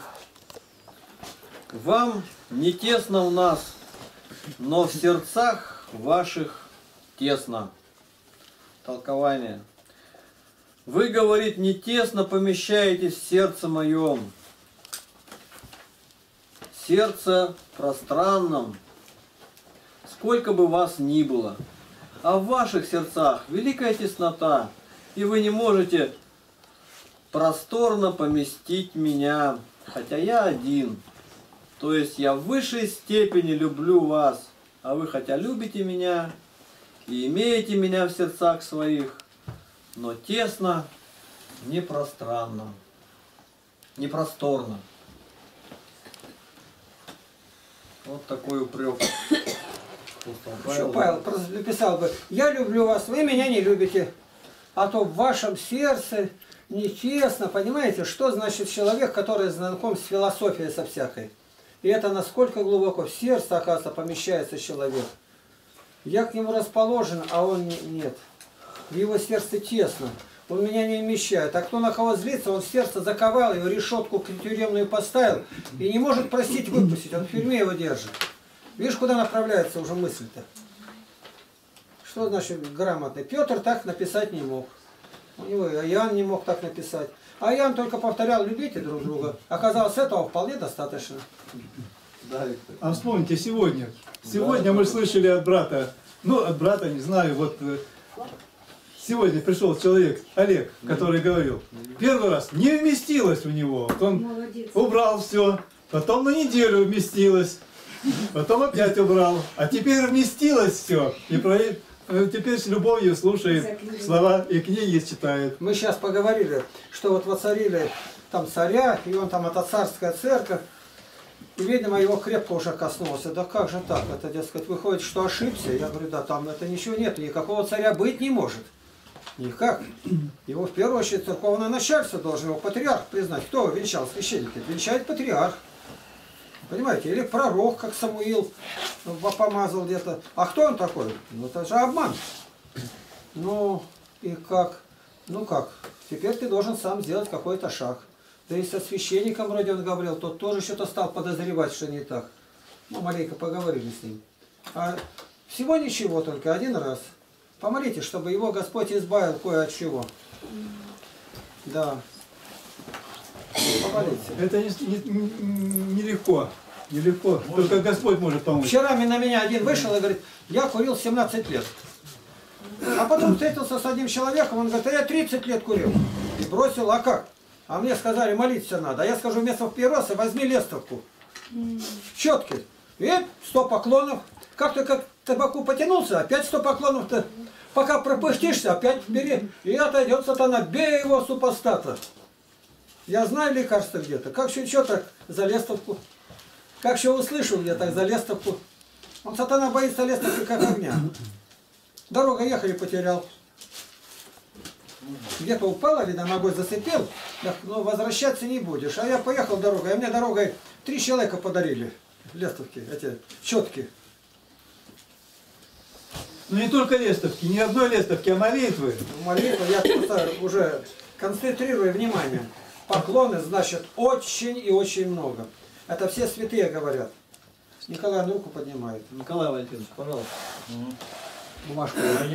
Вам не тесно у нас, но в сердцах ваших тесно. Толкование. Вы, говорит, не тесно помещаетесь в сердце моем. Сердце пространном, сколько бы вас ни было. А в ваших сердцах великая теснота, и вы не можете просторно поместить меня, хотя я один. То есть я в высшей степени люблю вас, а вы хотя любите меня и имеете меня в сердцах своих, но тесно, не пространно, не просторно. Вот такой упрек. Еще Павел написал бы, я люблю вас, вы меня не любите, а то в вашем сердце нечестно, понимаете, что значит человек, который знаком с философией со всякой. И это насколько глубоко в сердце, оказывается, помещается человек. Я к нему расположен, а он не, нет. В его сердце тесно. Он меня не вмещает. А кто на кого злится, он в сердце заковал, его решетку тюремную поставил и не может простить, выпустить. Он в тюрьме его держит. Видишь, куда направляется уже мысль-то? Что значит грамотный? Петр так написать не мог. У него и Иоанн не мог так написать. А Иоанн только повторял, любите друг друга. Оказалось, этого вполне достаточно. А вспомните, сегодня. Сегодня мы слышали от брата, ну, от брата, не знаю, вот сегодня пришел человек, Олег, который говорил, первый раз не вместилось у него. Вот он Молодец. Убрал все, потом на неделю вместилось, потом опять убрал, а теперь вместилось все. И про... теперь с любовью слушает слова и книги читает. Мы сейчас поговорили, что вот воцарили там царя, и он там, это царская церковь, и, видимо, его крепко уже коснулся. Да как же так? Это, дескать, выходит, что ошибся. Я говорю, да, там это ничего нет, никакого царя быть не может. Никак. Его в первую очередь церковное начальство должен его патриарх признать. Кто его венчал, священники? Венчает патриарх. Понимаете? Или пророк, как Самуил помазал где-то. А кто он такой? Ну это же обман. Ну и как? Ну как? Теперь ты должен сам сделать какой-то шаг. Да и со священником вроде он говорил, тот тоже что-то стал подозревать, что не так. Ну, маленько поговорили с ним. А всего ничего, только один раз. Помолитесь, чтобы его Господь избавил кое от чего. Да. Помолитесь. Это нелегко. Не, не легко. Нелегко. Только Господь может помочь. Вчера на меня один вышел и говорит, я курил семнадцать лет. А потом встретился с одним человеком, он говорит, а я тридцать лет курил. Бросил, а как? А мне сказали, молиться надо. А я скажу, вместо папироса возьми лестовку. Четкий. И сто поклонов. Как ты как к табаку потянулся, опять сто поклонов-то. Пока пропыхтишься, опять бери. И отойдет сатана, бей его супостата. Я знаю лекарство где-то. Как еще что так за лестовку? Как еще услышал где-то за лестовку? Он сатана боится лестовки как огня. Дорога ехали, потерял. Где-то упал или на ногой зацепил, но возвращаться не будешь. А я поехал дорогой, а мне дорогой три человека подарили лестовки, эти четкие. Ну не только лестовки, ни одной лестовки, а молитвы. Молитва, я просто уже концентрирую внимание. Поклоны значит очень и очень много. Это все святые говорят. Николай руку поднимает. Николай Валентинович, пожалуйста. Бумажку.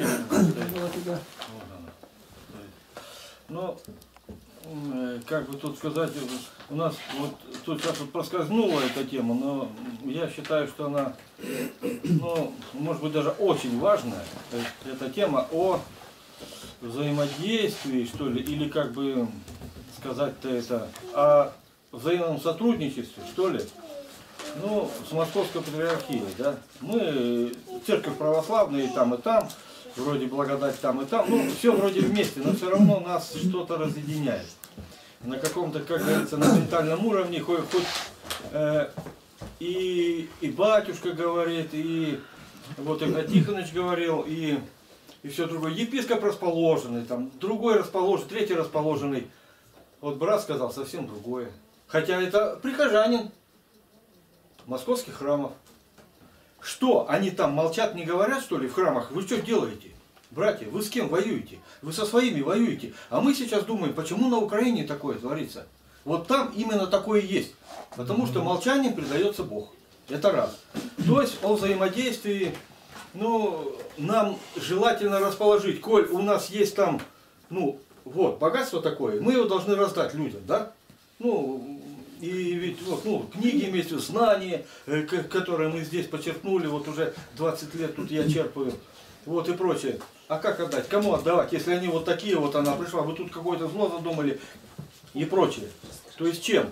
Ну, как бы тут сказать, у нас вот тут сейчас вот проскользнула эта тема, но я считаю, что она, ну, может быть, даже очень важная. То есть, это тема о взаимодействии, что ли, или как бы сказать-то это, о взаимном сотрудничестве, что ли, ну, с Московской Патриархией, да. Мы, церковь православная и там, и там, вроде благодать там, и там, ну, все вроде вместе, но все равно нас что-то разъединяет. На каком-то, как говорится, на ментальном уровне, хоть, хоть э, и, и батюшка говорит, и вот Игнат Тихонович говорил, и, и все другое. Епископ расположенный, там, другой расположенный, третий расположенный. Вот брат сказал совсем другое. Хотя это прихожанин московских храмов. Что, они там молчат, не говорят, что ли, в храмах? Вы что делаете? Братья, вы с кем воюете? Вы со своими воюете. А мы сейчас думаем, почему на Украине такое творится? Вот там именно такое есть. Потому что молчанием предается Бог. Это раз. То есть о взаимодействии, ну, нам желательно расположить. Коль у нас есть там, ну, вот, богатство такое, мы его должны раздать людям, да? Ну, и ведь вот, ну, книги вместе, знания, которые мы здесь почерпнули, вот уже двадцать лет тут я черпаю, вот и прочее. А как отдать? Кому отдавать, если они вот такие, вот она пришла, вы тут какое-то зло задумали и прочее. То есть чем?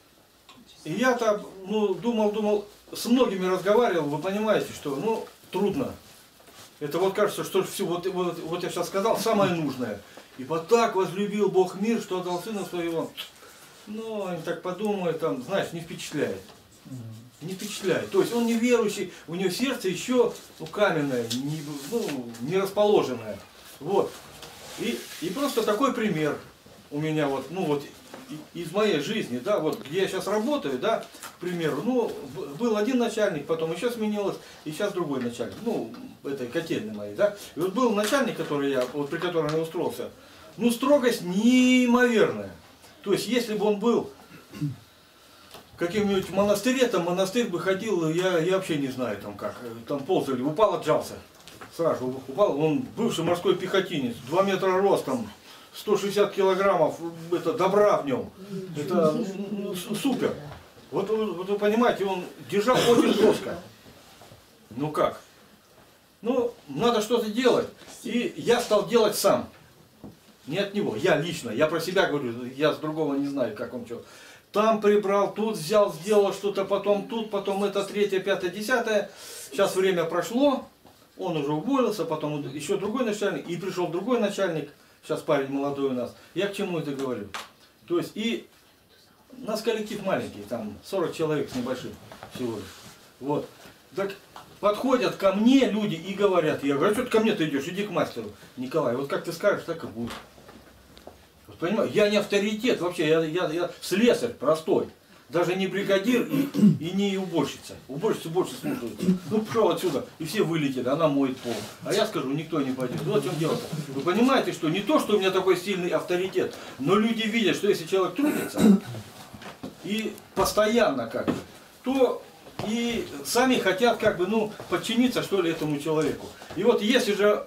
И я-то, ну, думал, думал, с многими разговаривал, вы понимаете, что, ну, трудно. Это вот кажется, что все, вот, вот, вот я сейчас сказал, самое нужное. Ибо так возлюбил Бог мир, что отдал Сына Своего. Ну, они так подумают, там, знаешь, не впечатляет. Не впечатляет. То есть он неверующий, у него сердце еще, ну, каменное, не, ну, не расположенное. Вот. И, и просто такой пример у меня вот, ну вот, из моей жизни, да, вот где я сейчас работаю, да, к примеру, ну, был один начальник, потом еще сменилось, и сейчас другой начальник, ну, этой котельной моей, да. И вот был начальник, который я, вот при котором я устроился, ну, строгость неимоверная. То есть, если бы он был в каким-нибудь монастыре, там монастырь бы ходил, я, я вообще не знаю, там как, там ползали, упал, отжался, сразу упал, он бывший морской пехотинец, два метра ростом, сто шестьдесят килограммов, это добра в нем, это ну, супер. Вот, вот вы понимаете, он держал очень жестко. Ну как? Ну, надо что-то делать. И я стал делать сам. Не от него, я лично, я про себя говорю, я с другого не знаю, как он что. Там прибрал, тут взял, сделал что-то, потом тут, потом это третье, пятое, десятое. Сейчас время прошло, он уже уволился, потом еще другой начальник, и пришел другой начальник. Сейчас парень молодой у нас. Я к чему это говорю? То есть, и у нас коллектив маленький, там сорок человек с небольшим всего лишь. Вот. Так подходят ко мне люди и говорят, я говорю, а что ты ко мне ты идешь, иди к мастеру. Николай, вот как ты скажешь, так и будет. Вот, понимаешь, я не авторитет вообще, я, я, я слесарь простой. Даже не бригадир и, и не уборщица. Уборщица больше слушаются. Ну, пошел отсюда, и все вылетели, она моет пол. А я скажу, никто не пойдет. Вот в чем дело-то. Вы понимаете, что не то, что у меня такой сильный авторитет, но люди видят, что если человек трудится, и постоянно как бы, то и сами хотят как бы, ну, подчиниться, что ли, этому человеку. И вот если же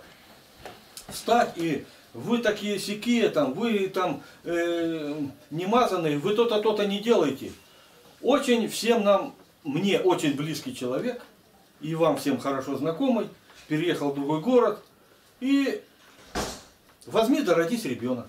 встать и вы такие сякие, там, вы там э, не мазанные, вы то-то, то-то не делаете. Очень всем нам, мне очень близкий человек, и вам всем хорошо знакомый, переехал в другой город, и возьми да родись ребенок.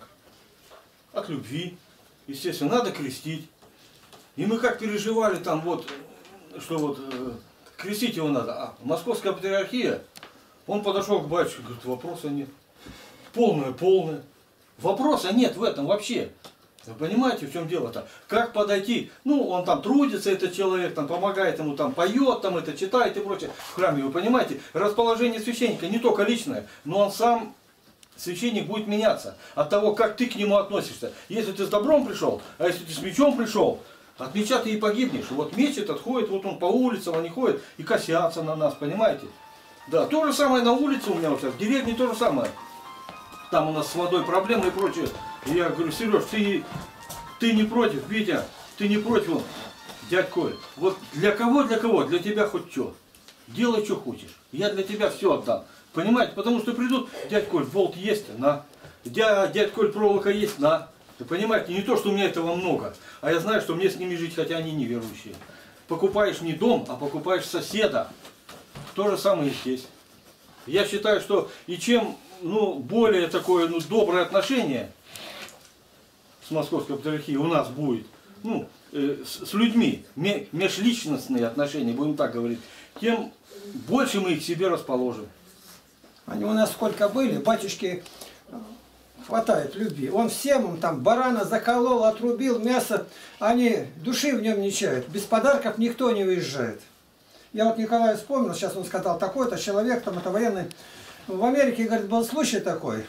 От любви, естественно, надо крестить. И мы как переживали там вот, что вот, э, крестить его надо. А Московская Патриархия, он подошел к батюшке, говорит, вопроса нет. Полное, полное. Вопроса нет в этом вообще. Вы понимаете, в чем дело-то? Как подойти? Ну, он там трудится, этот человек, там помогает ему, там поет, там это читает и прочее. В храме, вы понимаете, расположение священника не только личное, но он сам, священник, будет меняться от того, как ты к нему относишься. Если ты с добром пришел, а если ты с мечом пришел, от меча ты и погибнешь. Вот меч этот ходит, вот он по улицам, они ходят и косятся на нас, понимаете? Да, то же самое на улице у меня вот сейчас, в деревне то же самое. Там у нас с водой проблемы и прочее. И я говорю, Сереж, ты, ты не против, Витя, ты не против, он, дядь Коль. Вот для кого, для кого? Для тебя хоть что. Делай, что хочешь. Я для тебя все отдам. Понимаете? Потому что придут, дядь Коль, болт есть, на. Дядь, дядь Коль, проволока есть, на. Вы понимаете? Не то, что у меня этого много, а я знаю, что мне с ними жить, хотя они неверующие. Покупаешь не дом, а покупаешь соседа. То же самое и здесь. Я считаю, что и чем ну, более такое, ну, доброе отношение с Московской Патриархией у нас будет, ну, э, с, с людьми, ме, межличностные отношения, будем так говорить, тем больше мы их себе расположим. Они у нас сколько были, батюшки, хватает любви. Он всем им там барана заколол, отрубил, мясо, они души в нем не чают. Без подарков никто не уезжает. Я вот Николая вспомнил, сейчас он сказал, такой-то человек, там это военный. В Америке, говорит, был случай такой.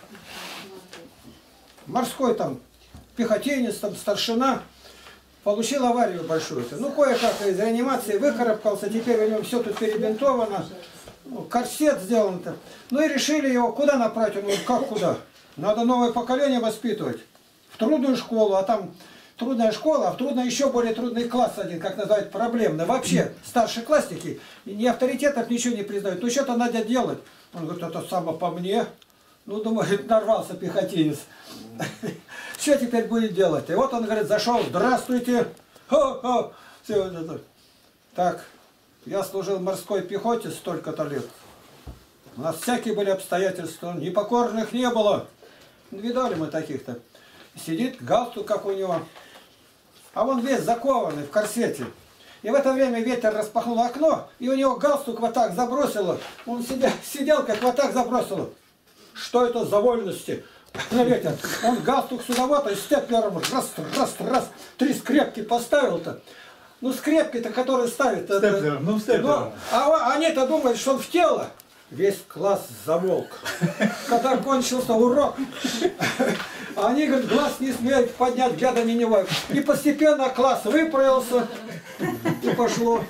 Морской там пехотинец, там старшина, получил аварию большую. Ну, кое-как из реанимации выкарабкался, теперь у него все тут перебинтовано, ну, корсет сделан-то. Ну и решили его куда направить? Он говорит, как куда? Надо новое поколение воспитывать. В трудную школу, а там трудная школа, а в трудной еще более трудный класс один, как называют, проблемный. Вообще, старшеклассники ни авторитетов ничего не признают. Ну что-то надо делать. Он говорит, это само по мне. Ну, думает, нарвался пехотинец. Что теперь будет делать? И вот он говорит, зашел, здравствуйте. Хо-хо. Все вот это. Так, я служил в морской пехоте столько-то лет. У нас всякие были обстоятельства, непокорных не было. Видали мы таких-то. Сидит, галстук как у него. А он весь закованный в корсете. И в это время ветер распахнул окно, и у него галстук вот так забросило. Он сидел, сидел как вот так забросило. Что это за вольности? На ветер. Он галстук сюда вот, и степлером раз, раз, раз, три скрепки поставил-то. Ну скрепки-то, которые ставят. Степлером, ну степлером. А они-то думают, что он в тело. Весь класс замолк. Когда кончился урок, они, говорят, глаз не смеют поднять, глядя на него. И постепенно класс выправился, и пошло.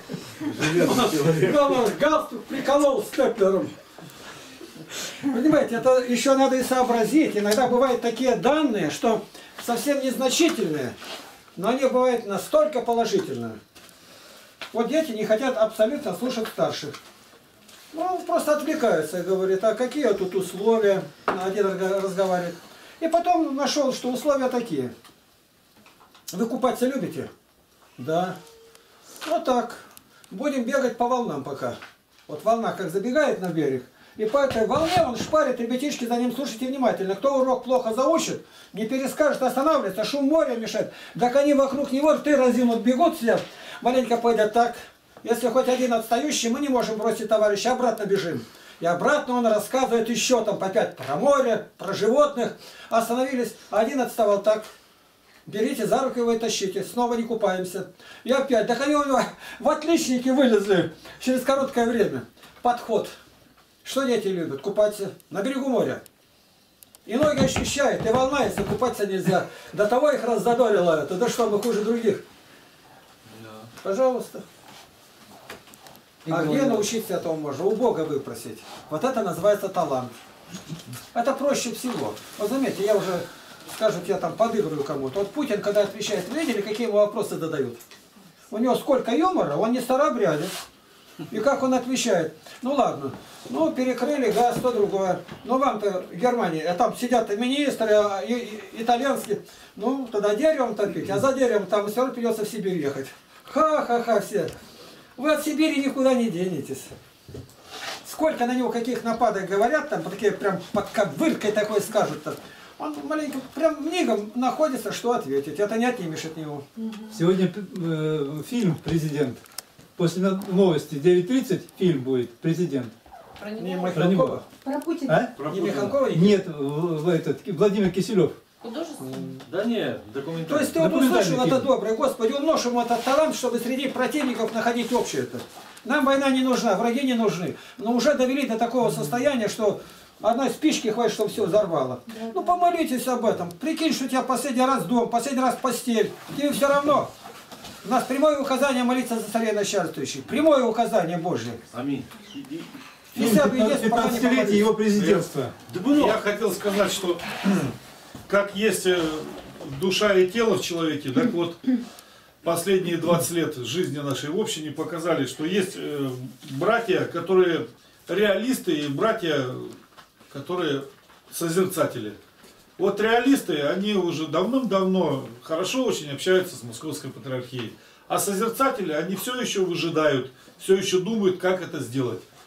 Галстук приколол степлером. Понимаете, это еще надо и сообразить. Иногда бывают такие данные, что совсем незначительные, но они бывают настолько положительные. Вот дети не хотят абсолютно слушать старших. Ну, он просто отвлекается и говорит, а какие тут условия? Один разговаривает. И потом нашел, что условия такие. Вы купаться любите? Да. Вот так. Будем бегать по волнам пока. Вот волна как забегает на берег. И по этой волне он шпарит, ребятишки за ним слушайте внимательно. Кто урок плохо заучит, не перескажет, останавливается, шум моря мешает. Так они вокруг него, ты разинут, бегут все, маленько пойдет так. Если хоть один отстающий, мы не можем бросить товарища, обратно бежим. И обратно он рассказывает еще там опять про море, про животных. Остановились, один отставал так. Берите за руку его и тащите, снова не купаемся. И опять, так они у него в отличники вылезли через короткое время. Подход. Что дети любят? Купаться на берегу моря. И ноги ощущают, и волна, если купаться нельзя. До того их раззадорило это, да что мы хуже других. Пожалуйста. А где научиться этому можно? У Бога выпросить. Вот это называется талант. Это проще всего. Вот заметьте, я уже, скажут, я там подыгрываю кому-то. Вот Путин, когда отвечает, вы видели, какие ему вопросы задают? У него сколько юмора, он не старообрядец. И как он отвечает? Ну ладно, ну перекрыли газ, то другое. Ну вам-то в Германии, а там сидят министры а, и, и, итальянские. Ну тогда деревом топить, а за деревом там все равно придется в Сибирь ехать. Ха-ха-ха все. Вы от Сибири никуда не денетесь. Сколько на него каких нападок говорят, там такие прям под ковыркой такой скажут-то. Он маленько, прям мигом находится, что ответить. Это не отнимешь от него. Сегодня э, фильм «Президент». После новости девять тридцать фильм будет «Президент». Про Не него? Про него. Про Путина? А? Не Михалкова? Нет, в, в этот, Владимир Киселев. Художественный? Да нет, То документально. есть ты вот услышал Документальный это фильм. доброе, Господи, умножь ему этот талант, чтобы среди противников находить общее-то. Нам война не нужна, враги не нужны. Но уже довели до такого состояния, что одной спички хватит, чтобы все взорвало. Ну помолитесь об этом. Прикинь, что у тебя последний раз дом, последний раз постель. Тебе все равно. У нас прямое указание молиться за царей начальствующих. Прямое указание Божье. Аминь. Нельзя бы есть, пока не пятнадцатилетие помолись. его президентства. Я хотел сказать, что как есть э, душа и тело в человеке, так вот последние двадцать лет жизни нашей в общине показали, что есть э, братья, которые реалисты, и братья, которые созерцатели. Вот реалисты, они уже давным-давно хорошо очень общаются с Московской Патриархией. А созерцатели, они все еще выжидают, все еще думают, как это сделать.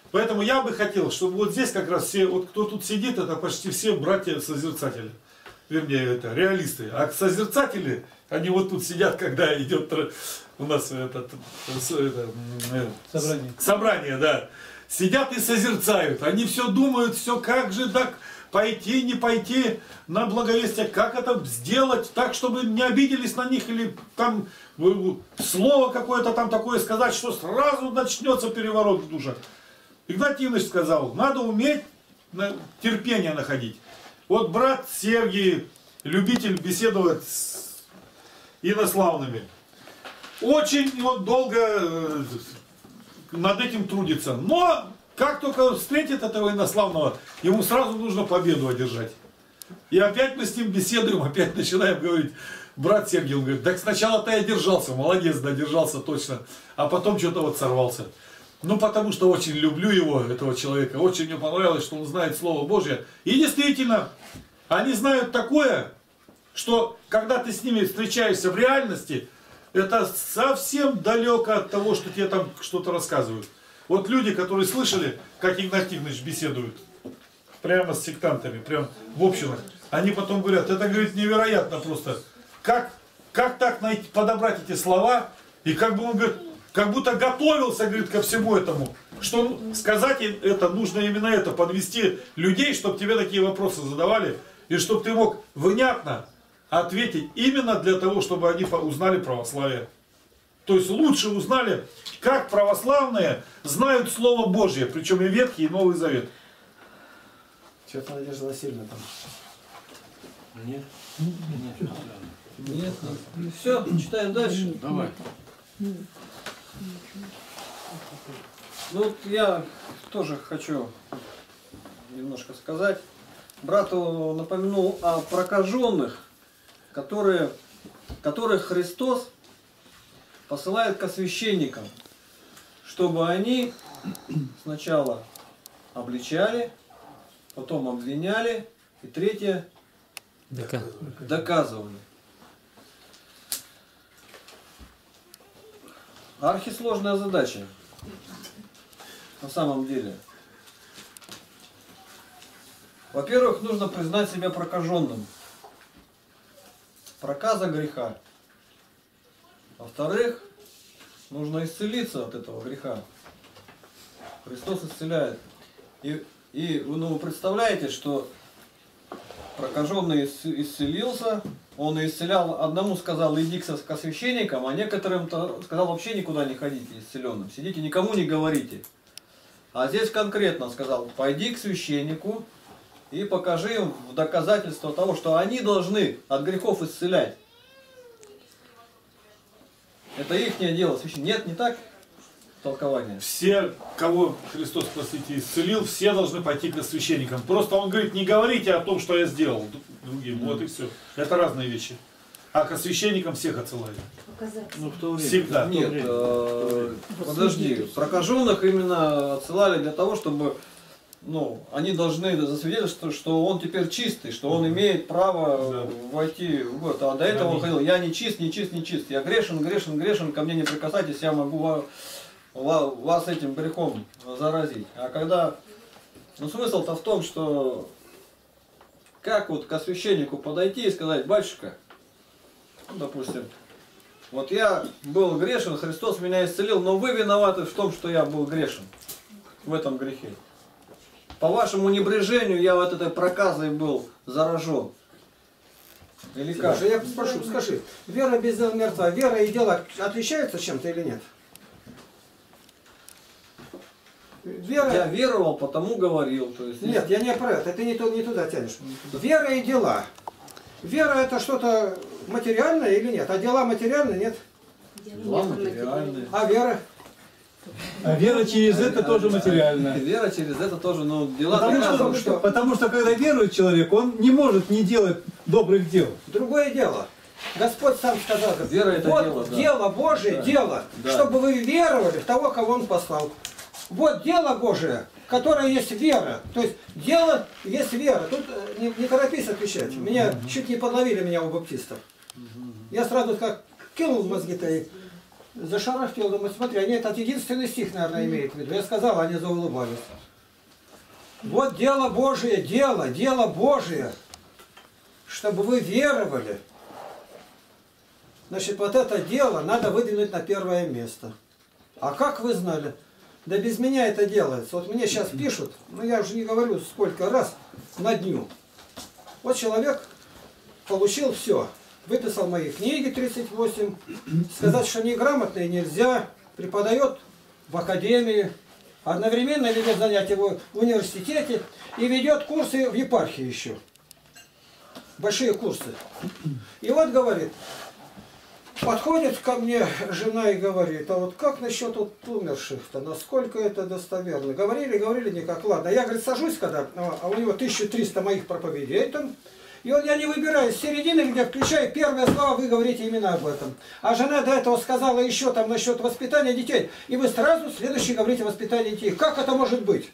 Поэтому я бы хотел, чтобы вот здесь как раз все, вот кто тут сидит, это почти все братья-созерцатели. Вернее, это реалисты. А созерцатели, они вот тут сидят, когда идет у нас этот, это, Собрание. собрание, да. Сидят и созерцают. Они все думают, все как же так пойти, не пойти на благовестие, как это сделать так, чтобы не обиделись на них или там слово какое-то там такое сказать, что сразу начнется переворот в душах. Игнатий Иванович сказал, надо уметь терпение находить. Вот брат Сергий, любитель беседовать с инославными, очень он долго над этим трудится. Но как только встретит этого инославного, ему сразу нужно победу одержать. И опять мы с ним беседуем, опять начинаем говорить, брат Сергий, он говорит, так сначала-то я держался, молодец, да, держался точно, а потом что-то вот сорвался. Ну, потому что очень люблю его, этого человека, очень мне понравилось, что он знает Слово Божье. И действительно, они знают такое, что когда ты с ними встречаешься в реальности, это совсем далеко от того, что тебе там что-то рассказывают. Вот люди, которые слышали, как Игнатий Иванович беседует, прямо с сектантами, прямо в общинах, они потом говорят, это, говорит, невероятно просто. Как, как так найти, подобрать эти слова, и как бы он, говорит, как будто готовился, говорит, ко всему этому. Что сказать им это, нужно именно это, подвести людей, чтобы тебе такие вопросы задавали, и чтобы ты мог внятно ответить именно для того, чтобы они узнали православие. То есть лучше узнали, как православные знают Слово Божье, причем и Ветхий, и Новый Завет. Что-то Надежда Васильевна там. Нет. Нет, нет. Все, читаем дальше. Давай. Ну вот я тоже хочу немножко сказать. Брату напомянул о прокаженных, которые, которых Христос посылает к священникам, чтобы они сначала обличали, потом обвиняли и третье доказывали. Архисложная задача на самом деле. Во-первых, нужно признать себя прокаженным. Проказа греха. Во-вторых, нужно исцелиться от этого греха. Христос исцеляет. И, и ну, вы представляете, что прокаженный исцелился, он исцелял, одному сказал, иди к священникам, а некоторым сказал, вообще никуда не ходите исцеленным, сидите, никому не говорите. А здесь конкретно сказал, пойди к священнику и покажи им в доказательство того, что они должны от грехов исцелять. Это их дело. Нет, не так? Толкование. Все, кого Христос, простите, исцелил, все должны пойти к священникам. Просто он говорит, не говорите о том, что я сделал другим. Вот и все. Это разные вещи. А к священникам всех отсылали. Ну, в то время. Всегда. Нет, э, подожди. Прокаженных именно отсылали для того, чтобы ну, они должны засвидетельствовать, что он теперь чистый, что он имеет право да. войти в это. А до этого он ходил, я не чист, не чист, не чист. Я грешен, грешен, грешен, ко мне не прикасайтесь, я могу вас этим грехом заразить. А когда... Ну, смысл-то в том, что как вот к священнику подойти и сказать, батюшка, ну, допустим, вот я был грешен, Христос меня исцелил, но вы виноваты в том, что я был грешен в этом грехе. По вашему небрежению я вот этой проказой был заражен. Или как? Слушай, я спрошу, скажи, вера без дела мертва, вера и дела отличаются чем-то или нет? Вера... Я веровал, потому говорил. То есть, нет, я не про это, ты не, то, не туда тянешь. Вера и дела. Вера это что-то материальное или нет? А дела материальные, нет? Дела материальные. А вера? А вера через это тоже материальная. Вера через это тоже, но дела... Потому что, потому, что, потому что когда верует человек, он не может не делать добрых дел. Другое дело. Господь сам сказал, вера это вот дело, да. дело Божие, да. дело, да. чтобы вы веровали в того, кого Он послал. Вот дело Божие, которое есть вера. То есть дело есть вера. Тут не, не торопись отвечать. Меня чуть не подловили меня у баптистов. Я сразу как кинул в мозги-то и Зашарахтел, думаю, смотри, они этот единственный стих, наверное, имеют в виду. Я сказал, они заулыбались. Вот дело Божие, дело, дело Божие, чтобы вы веровали. Значит, вот это дело надо выдвинуть на первое место. А как вы знали? Да без меня это делается. Вот мне сейчас пишут, ну я уже не говорю сколько раз, на дню. Вот человек получил все. Выписал мои книги тридцать восемь. Сказать, что неграмотный нельзя. Преподает в академии. Одновременно ведет занятия в университете. И ведет курсы в епархии еще. Большие курсы. И вот говорит, подходит ко мне жена и говорит, а вот как насчет вот умерших-то, насколько это достоверно? Говорили, говорили, никак, ладно. Я, говорит, сажусь когда, а у него тысяча триста моих проповедей там, и вот я не выбираю, с середины, где включаю первое слово, вы говорите именно об этом. А жена до этого сказала еще там насчет воспитания детей, и вы сразу следующий говорите воспитание детей. Как это может быть?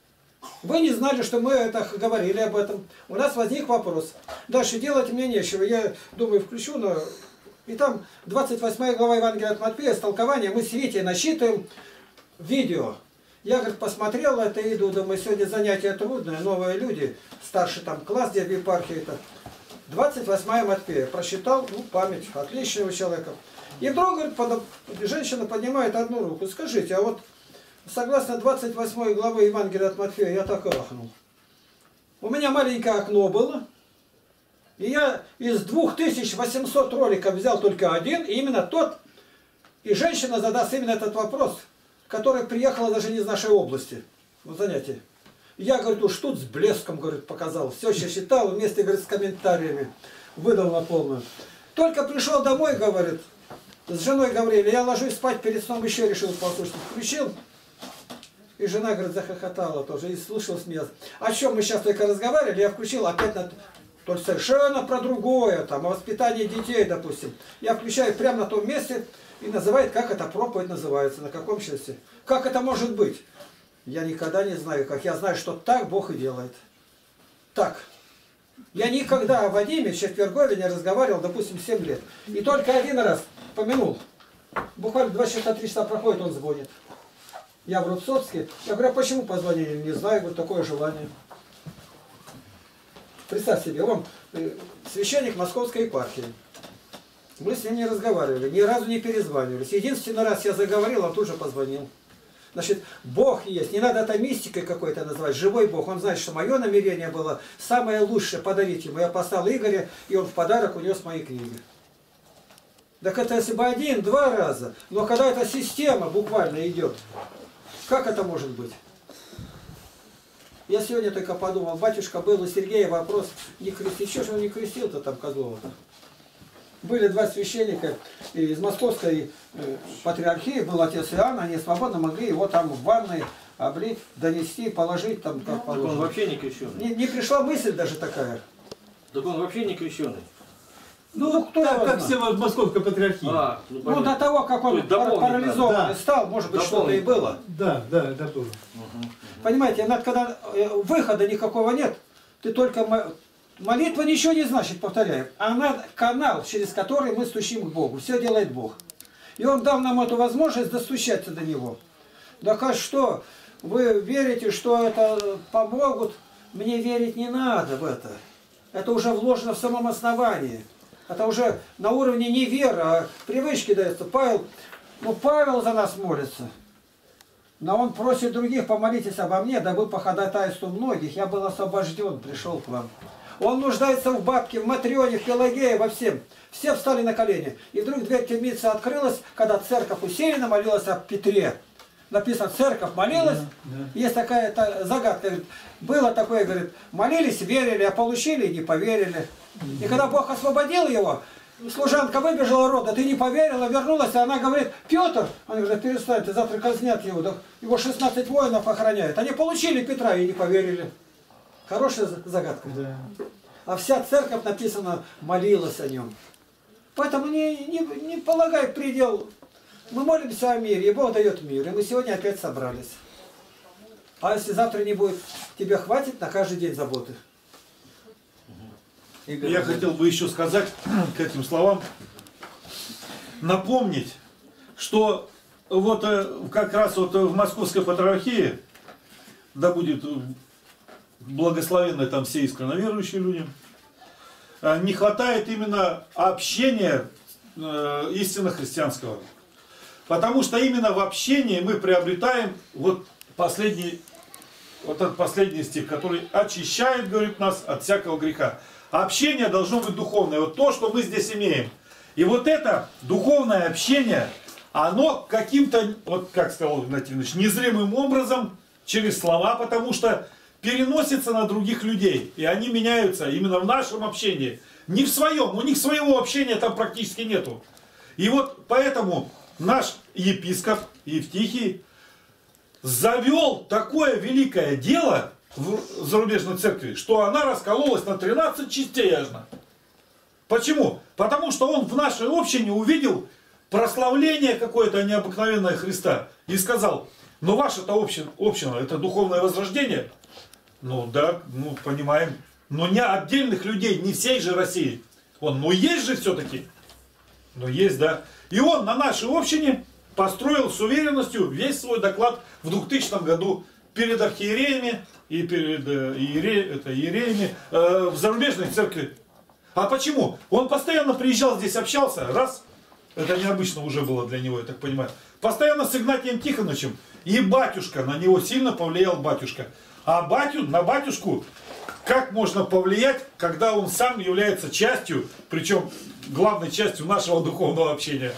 Вы не знали, что мы это говорили об этом. У нас возник вопрос. Дальше делать мне нечего. Я думаю, включу, но... И там двадцать восьмая глава Евангелия от Матфея, с толкования, мы с Витей насчитываем видео. Я, говорит, посмотрел это и иду, думаю, сегодня занятие трудное, новые люди, старший там класс, где в епархии это. двадцать восьмая Матфея, просчитал, ну, память отличного человека. И вдруг, говорит, под... женщина поднимает одну руку, скажите, а вот согласно двадцать восьмой главы Евангелия от Матфея, я так ахнул. У меня маленькое окно было, и я из двух тысяч восьмисот роликов взял только один, и именно тот, и женщина задаст именно этот вопрос, которая приехала даже не из нашей области, на занятие. Я, говорит, уж тут с блеском, говорит, показал, все еще считал, вместе, говорит, с комментариями, выдал на полную. Только пришел домой, говорит, с женой говорили, я ложусь спать, перед сном еще решил послушать, включил. И жена, говорит, захохотала тоже, и слушалась меня. О чем мы сейчас только разговаривали, я включил опять на... То есть совершенно про другое, там, о воспитании детей, допустим. Я включаю прямо на том месте и называет, как эта проповедь называется, на каком части. Как это может быть? Я никогда не знаю, как. Я знаю, что так Бог и делает. Так. Я никогда о Вадиме в Четвергове не разговаривал, допустим, семь лет. И только один раз помянул. Буквально два часа, три часа проходит, он звонит. Я в Рубцовске. Я говорю, а почему позвонили? Не знаю, вот такое желание. Представь себе, он священник Московской епархии. Мы с ним не разговаривали, ни разу не перезванивались. Единственный раз я заговорил, он тут же позвонил. Значит, Бог есть, не надо это мистикой какой-то называть, живой Бог. Он знает, что мое намерение было самое лучшее подарить ему. Я послал Игоря, и он в подарок унес мои книги. Так это если бы один-два раза, но когда эта система буквально идет, как это может быть? Я сегодня только подумал, батюшка, был у Сергея вопрос, не крестить. Чего же он не крестил-то там Козлова-то? Были два священника из Московской патриархии, был отец Иоанн, они свободно могли его там в ванной облить, донести, положить там как положено. Так он вообще не крещеный. Не, не пришла мысль даже такая. Так он вообще не крещеный. Ну, ну кто так, его как знает? все в Московской патриархии. А, ну, Ну, до того, как он пар парализованный да. стал, может быть, что-то и было. Да, да, это было. Угу. Понимаете, надо, когда выхода никакого нет, ты только... Молитва ничего не значит, повторяю. Она канал, через который мы стучим к Богу. Все делает Бог. И Он дал нам эту возможность достучаться до Него. Так а что? Вы верите, что это помогут? Мне верить не надо в это. Это уже вложено в самом основании. Это уже на уровне не веры, а привычки дается. Павел, ну Павел за нас молится. Но он просит других, помолитесь обо мне, дабы по ходатайству многих я был освобожден, пришел к вам. Он нуждается в бабке, в Матрёне, в Пелагее, во всем. Все встали на колени. И вдруг дверь темницы открылась, когда церковь усиленно молилась о Петре. Написано, церковь молилась. Да, да. Есть такая та, загадка. Говорит, было такое, говорит, молились, верили, а получили и не поверили. И когда Бог освободил его, служанка выбежала рода, ты не поверила, вернулась, а она говорит, Петр, он говорит, перестань, ты завтра казнят его. Да, его шестнадцать воинов охраняют. Они получили Петра и не поверили. Хорошая загадка. Да. А вся церковь, написано, молилась о нем. Поэтому не, не, не полагай предел. Мы молимся о мире, и Бог дает мир. И мы сегодня опять собрались. А если завтра не будет, тебе хватит на каждый день заботы. Я хотел бы еще сказать к этим словам, напомнить, что вот как раз вот в Московской Патриархии, да будет благословенны там все искренне верующие люди, не хватает именно общения истинно христианского. Потому что именно в общении мы приобретаем вот последний, вот этот последний стих, который очищает, говорит, нас от всякого греха. Общение должно быть духовное. Вот то, что мы здесь имеем. И вот это духовное общение, оно каким-то, вот как сказал Игнатий Иванович, незримым образом, через слова, потому что переносится на других людей. И они меняются именно в нашем общении. Не в своем. У них своего общения там практически нету. И вот поэтому наш епископ Евтихий завел такое великое дело в зарубежной церкви, что она раскололась на тринадцать частей аж. Почему? Потому что он в нашей общине увидел прославление какое-то необыкновенное Христа и сказал: ну ваша-то община, община, это духовное возрождение. Ну да, ну понимаем. Но не отдельных людей, не всей же России. Он, ну есть же все-таки. Ну есть, да. И он на нашей общине построил с уверенностью весь свой доклад в двухтысячном году перед архиереями и перед э, иере, это, иереями э, в зарубежной церкви. А почему? Он постоянно приезжал здесь, общался, раз, это необычно уже было для него, я так понимаю, постоянно с Игнатием Тихоновичем, и батюшка, на него сильно повлиял батюшка. А батю, на батюшку как можно повлиять, когда он сам является частью, причем главной частью нашего духовного общения?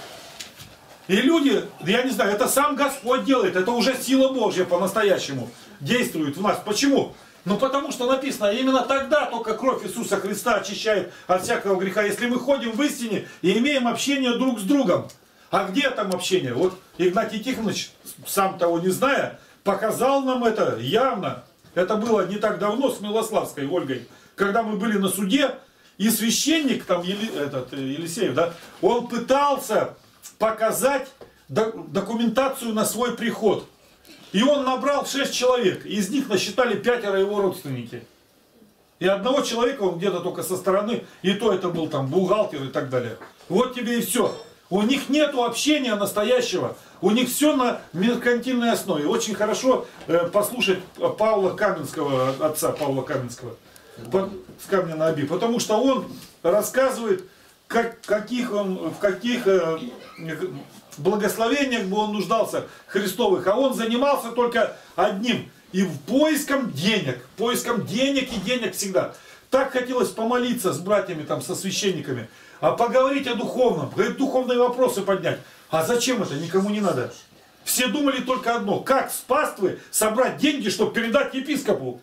И люди, я не знаю, это сам Господь делает, это уже сила Божья по-настоящему действует в нас. Почему? Ну потому что написано, именно тогда только кровь Иисуса Христа очищает от всякого греха, если мы ходим в истине и имеем общение друг с другом. А где там общение? Вот Игнатий Тихонович, сам того не зная, показал нам это явно. Это было не так давно с Милославской Ольгой, когда мы были на суде, и священник, там Ели, этот, Елисеев, да, он пытался показать документацию на свой приход. И он набрал шесть человек, из них насчитали пятеро его родственники. И одного человека он где-то только со стороны, и то это был там бухгалтер и так далее. Вот тебе и все. У них нет общения настоящего. У них все на меркантильной основе. Очень хорошо э, послушать Павла Каменского, отца Павла Каменского, по, с камня на Оби. Потому что он рассказывает, как, каких он, в каких э, благословениях бы он нуждался христовых. А он занимался только одним. И поиском денег. Поиском денег и денег всегда. Так хотелось помолиться с братьями, там, со священниками. А поговорить о духовном, говорит, духовные вопросы поднять. А зачем это? Никому не надо. Все думали только одно. Как с паствы собрать деньги, чтобы передать епископу?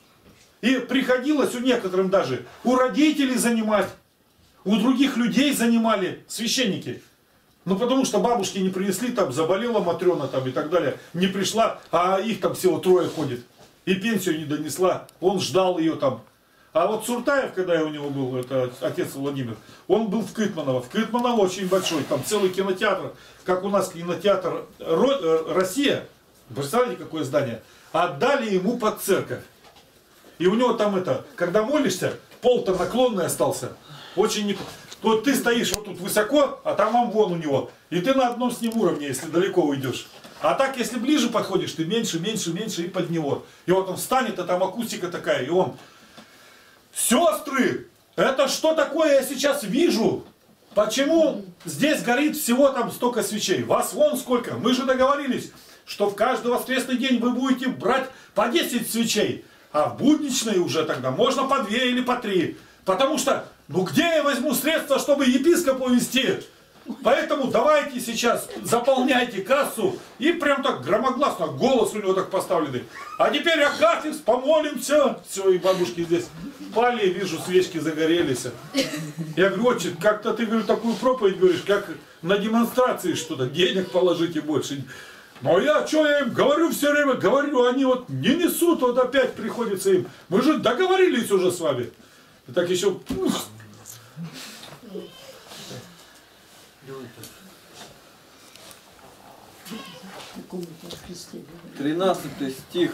И приходилось у некоторым даже у родителей занимать. У других людей занимали священники. Ну потому что бабушки не принесли, там заболела Матрена там, и так далее. Не пришла, а их там всего трое ходит. И пенсию не донесла. Он ждал ее там. А вот Суртаев, когда я у него был, это отец Владимир, он был в Кытманово. В Кытманово очень большой, там целый кинотеатр, как у нас кинотеатр Россия, представляете, какое здание, отдали ему под церковь. И у него там это, когда молишься, пол-то наклонный остался, очень не... Вот ты стоишь вот тут высоко, а там вон у него, и ты на одном с ним уровне, если далеко уйдешь. А так, если ближе подходишь, ты меньше, меньше, меньше и под него. И вот он встанет, а там акустика такая, и он... Сестры, это что такое я сейчас вижу? Почему здесь горит всего там столько свечей? Вас вон сколько? Мы же договорились, что в каждый воскресный день вы будете брать по десять свечей. А в будничные уже тогда можно по две или по три. Потому что, ну где я возьму средства, чтобы епископа вести? Поэтому давайте сейчас заполняйте кассу. И прям так громогласно, голос у него так поставленный. А теперь Акафист, помолимся. Все, и бабушки здесь пали, вижу, свечки загорелись. Я говорю, отче, как-то ты, говорю, такую проповедь говоришь, как на демонстрации что-то, денег положите больше. Но я, что я им говорю все время, говорю, они вот не несут, вот опять приходится им. Мы же договорились уже с вами. И так еще... тринадцатый стих.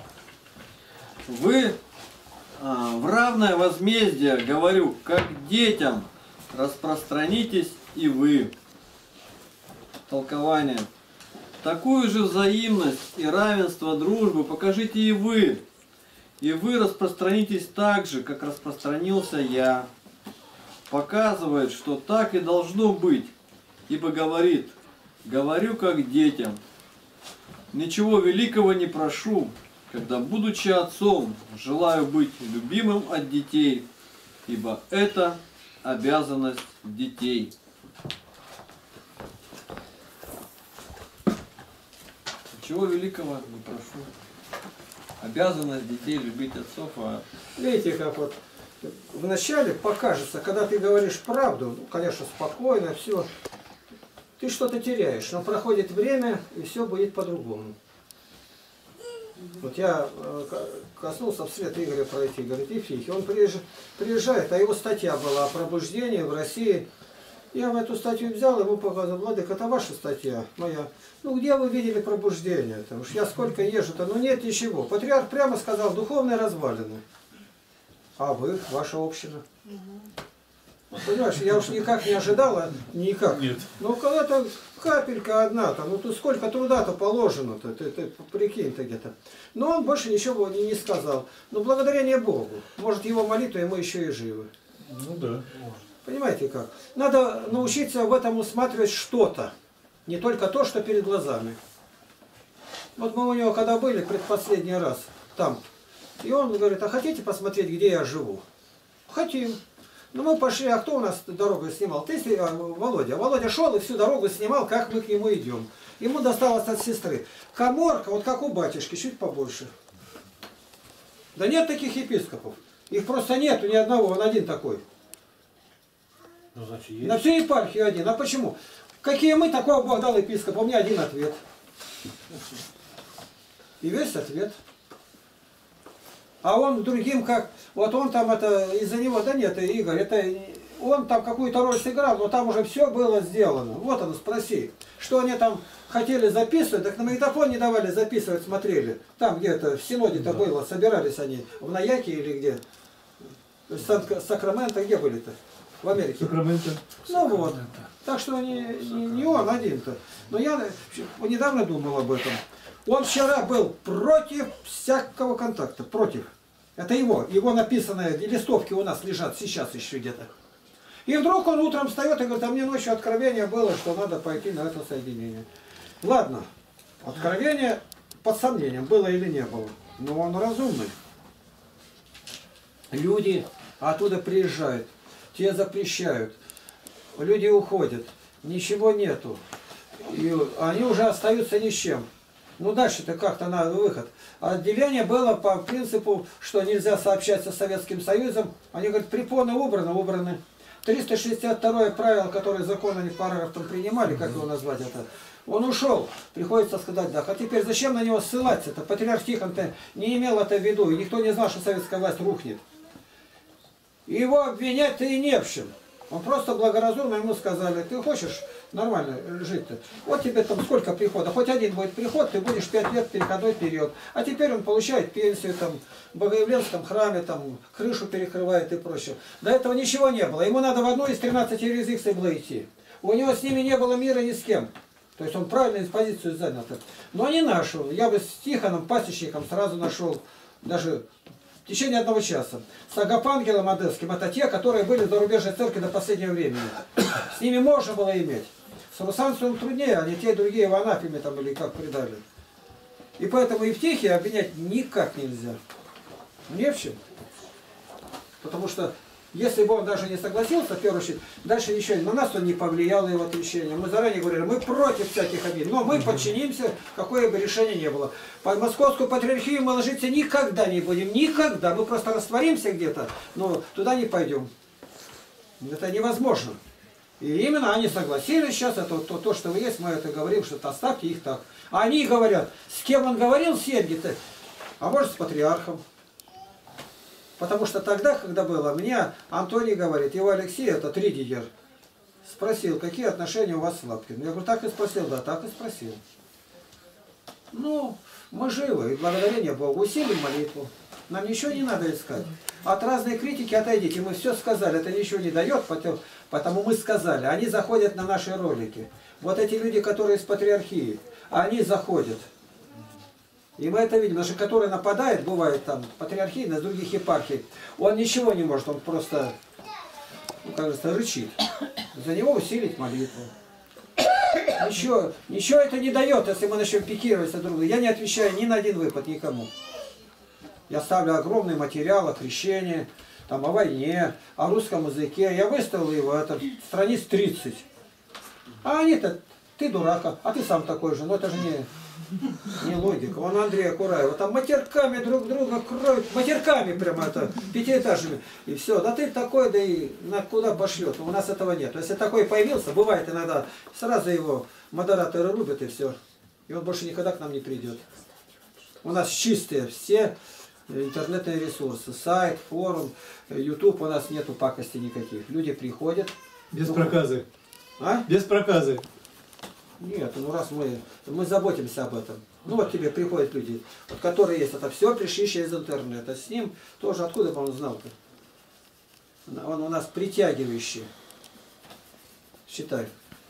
Вы а, в равное возмездие, говорю, как детям, распространитесь и вы. толкование. Такую же взаимность и равенство дружбы покажите и вы, и вы распространитесь так же, как распространился я. Показывает, что так и должно быть, ибо говорит: говорю как детям. Ничего великого не прошу, когда, будучи отцом, желаю быть любимым от детей, ибо это обязанность детей. Ничего великого не прошу. Обязанность детей любить отцов, а... Видите, как вот вначале покажется, когда ты говоришь правду, ну, конечно, спокойно, все, ты что-то теряешь, но проходит время, и все будет по-другому. Вот я коснулся вслед Игоря пройти, говорит, Ефихий, он приезжает, а его статья была о пробуждении в России. Я в эту статью взял, ему показал: Владыка, это ваша статья, моя. Ну, где вы видели пробуждение? Потому что я сколько езжу-то, ну нет ничего. Патриарх прямо сказал: духовные развалины. А вы, ваша община? Понимаешь, я уж никак не ожидала, никак. Нет. Ну, когда-то капелька одна-то, ну, тут сколько труда-то положено-то, ты, ты прикинь-то где-то. Но он больше ничего не, не сказал. Но благодарение Богу. Может, его молитва, и мы еще и живы. Ну да. Понимаете как? Надо научиться в этом усматривать что-то. Не только то, что перед глазами. Вот мы у него когда были предпоследний раз там. И он говорит: а хотите посмотреть, где я живу? Хотим. Ну мы пошли, а кто у нас дорогу снимал? Ты, а, Володя. Володя шел и всю дорогу снимал, как мы к нему идем. Ему досталось от сестры. Каморка, вот как у батюшки, чуть побольше. Да нет таких епископов. Их просто нету ни одного, он один такой. Ну, значит, есть. На всю епархию один. А почему? Какие мы, такого Бог дал епископа? У меня один ответ. И весь ответ. А он другим как... Вот он там это... Из-за него... Да нет, Игорь, это... Он там какую-то роль сыграл, но там уже все было сделано. Вот он, спроси. Что они там хотели записывать, так на магнитофон не давали записывать, смотрели. Там где-то в Синоде-то да. было, собирались они. В Наяке или где? В Сакраменто, где были-то? В Америке. Сакраменто. Ну вот. Так что не, не, не он один-то. Но я недавно думал об этом. Он вчера был против всякого контакта. Против. Это его. Его написанные листовки у нас лежат сейчас еще где-то. И вдруг он утром встает и говорит: а мне ночью откровение было, что надо пойти на это соединение. Ладно. Откровение под сомнением, было или не было. Но он разумный. Люди оттуда приезжают. Те запрещают. Люди уходят. Ничего нету. И они уже остаются ни с чем. Ну дальше-то как-то надо выход. Отделение было по принципу, что нельзя сообщаться с Советским Союзом. Они говорят: препоны убраны, убраны. триста шестьдесят второе правило, которое закон они параграф там принимали, как его назвать это, он ушел. Приходится сказать: да. А теперь зачем на него ссылаться-то? Патриарх Тихон-то не имел это в виду, и никто не знал, что советская власть рухнет. И его обвинять-то и не в чем. Он просто благоразумно ему сказали: ты хочешь нормально жить-то? Вот тебе там сколько прихода? Хоть один будет приход, ты будешь пять лет переходной период. А теперь он получает пенсию, там, в Богоявленском храме, там, крышу перекрывает и прочее. До этого ничего не было. Ему надо в одну из тринадцати юрисдикций было идти. У него с ними не было мира ни с кем. То есть он правильную позицию занял. Но не нашел. Я бы с Тихоном, пасечником, сразу нашел, даже в течение одного часа. С Агапангелом Одесским, это те, которые были в зарубежной церкви до последнего времени. С ними можно было иметь. С русанством труднее, они те и другие в Анафеме там или как предали. И поэтому Евтихия обвинять никак нельзя. Не в чем. Потому что если бы он даже не согласился, в первую очередь, дальше еще на нас он не повлияло его отречение. Мы заранее говорили: мы против всяких обид, но мы подчинимся, какое бы решение ни было. Под московскую патриархию мы ложиться никогда не будем, никогда. Мы просто растворимся где-то, но туда не пойдем. Это невозможно. И именно они согласились сейчас, это то, то, что вы есть, мы это говорим, что оставьте их так. А они говорят: с кем он говорил, семьи-то, а может с патриархом. Потому что тогда, когда было, мне Антоний говорит, его Алексей, это Тридигер, спросил: какие отношения у вас с Лапкиным? Я говорю: так и спросил. Да, так и спросил. Ну, мы живы, и благодарение Богу, усилим молитву. Нам ничего не надо искать. От разной критики отойдите. Мы все сказали, это ничего не дает, потому мы сказали. Они заходят на наши ролики. Вот эти люди, которые из патриархии, они заходят. И мы это видим, потому что который нападает, бывает там патриархии, на других епархий, он ничего не может, он просто, ну, кажется, рычит. За него усилить молитву. Ничего, ничего это не дает, если мы начнем пикировать друг друга. Я не отвечаю ни на один выпад никому. Я ставлю огромный материал о крещении, там, о войне, о русском языке. Я выставил его, это страниц тридцать. А они-то, ты дурак, а ты сам такой же. Но это же не, не логика. Вон Андрея Кураева, там матерками друг друга кроют, матерками прямо это, пятиэтажными. И все, да ты такой, да и на куда пошлет. У нас этого нет. Если такой появился, бывает иногда, сразу его модераторы рубят и все. И он больше никогда к нам не придет. У нас чистые все интернетные ресурсы, сайт, форум, YouTube, у нас нету пакости никаких. Люди приходят. Без ну, проказы. А? Без проказы. Нет, ну раз мы, мы заботимся об этом. Ну вот тебе приходят люди, вот, которые есть, это все пришли через интернет. А с ним тоже откуда бы он знал-то? Он у нас притягивающий. Считай.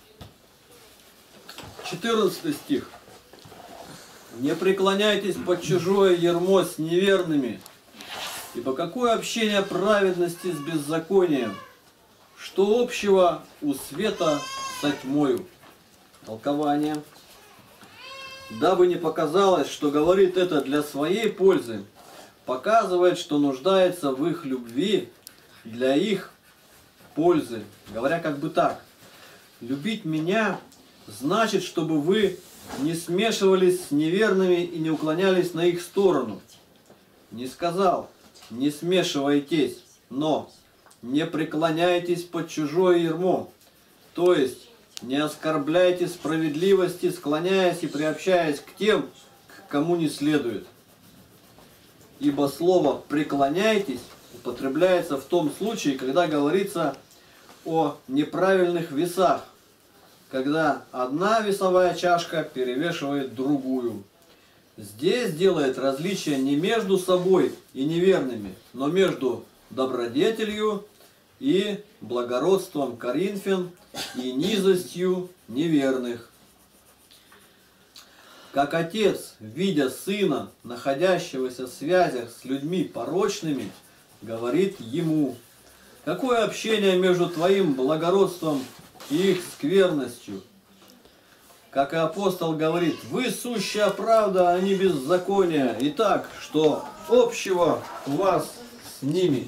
четырнадцатый стих. Не преклоняйтесь под чужое ярмо с неверными, ибо какое общение праведности с беззаконием, что общего у света со тьмою. Толкование. Дабы не показалось, что говорит это для своей пользы, показывает, что нуждается в их любви для их пользы. Говоря как бы так. Любить меня значит, чтобы вы не смешивались с неверными и не уклонялись на их сторону. Не сказал, не смешивайтесь, но не преклоняйтесь под чужое ярмо, то есть не оскорбляйте справедливости, склоняясь и приобщаясь к тем, к кому не следует. Ибо слово «преклоняйтесь» употребляется в том случае, когда говорится о неправильных весах, когда одна весовая чашка перевешивает другую. Здесь делает различие не между собой и неверными, но между добродетелью и благородством коринфян и низостью неверных. Как отец, видя сына, находящегося в связях с людьми порочными, говорит ему: какое общение между твоим благородством и их скверностью? Как и апостол говорит: вы сущая правда, а не беззаконие. Итак, что общего у вас с ними?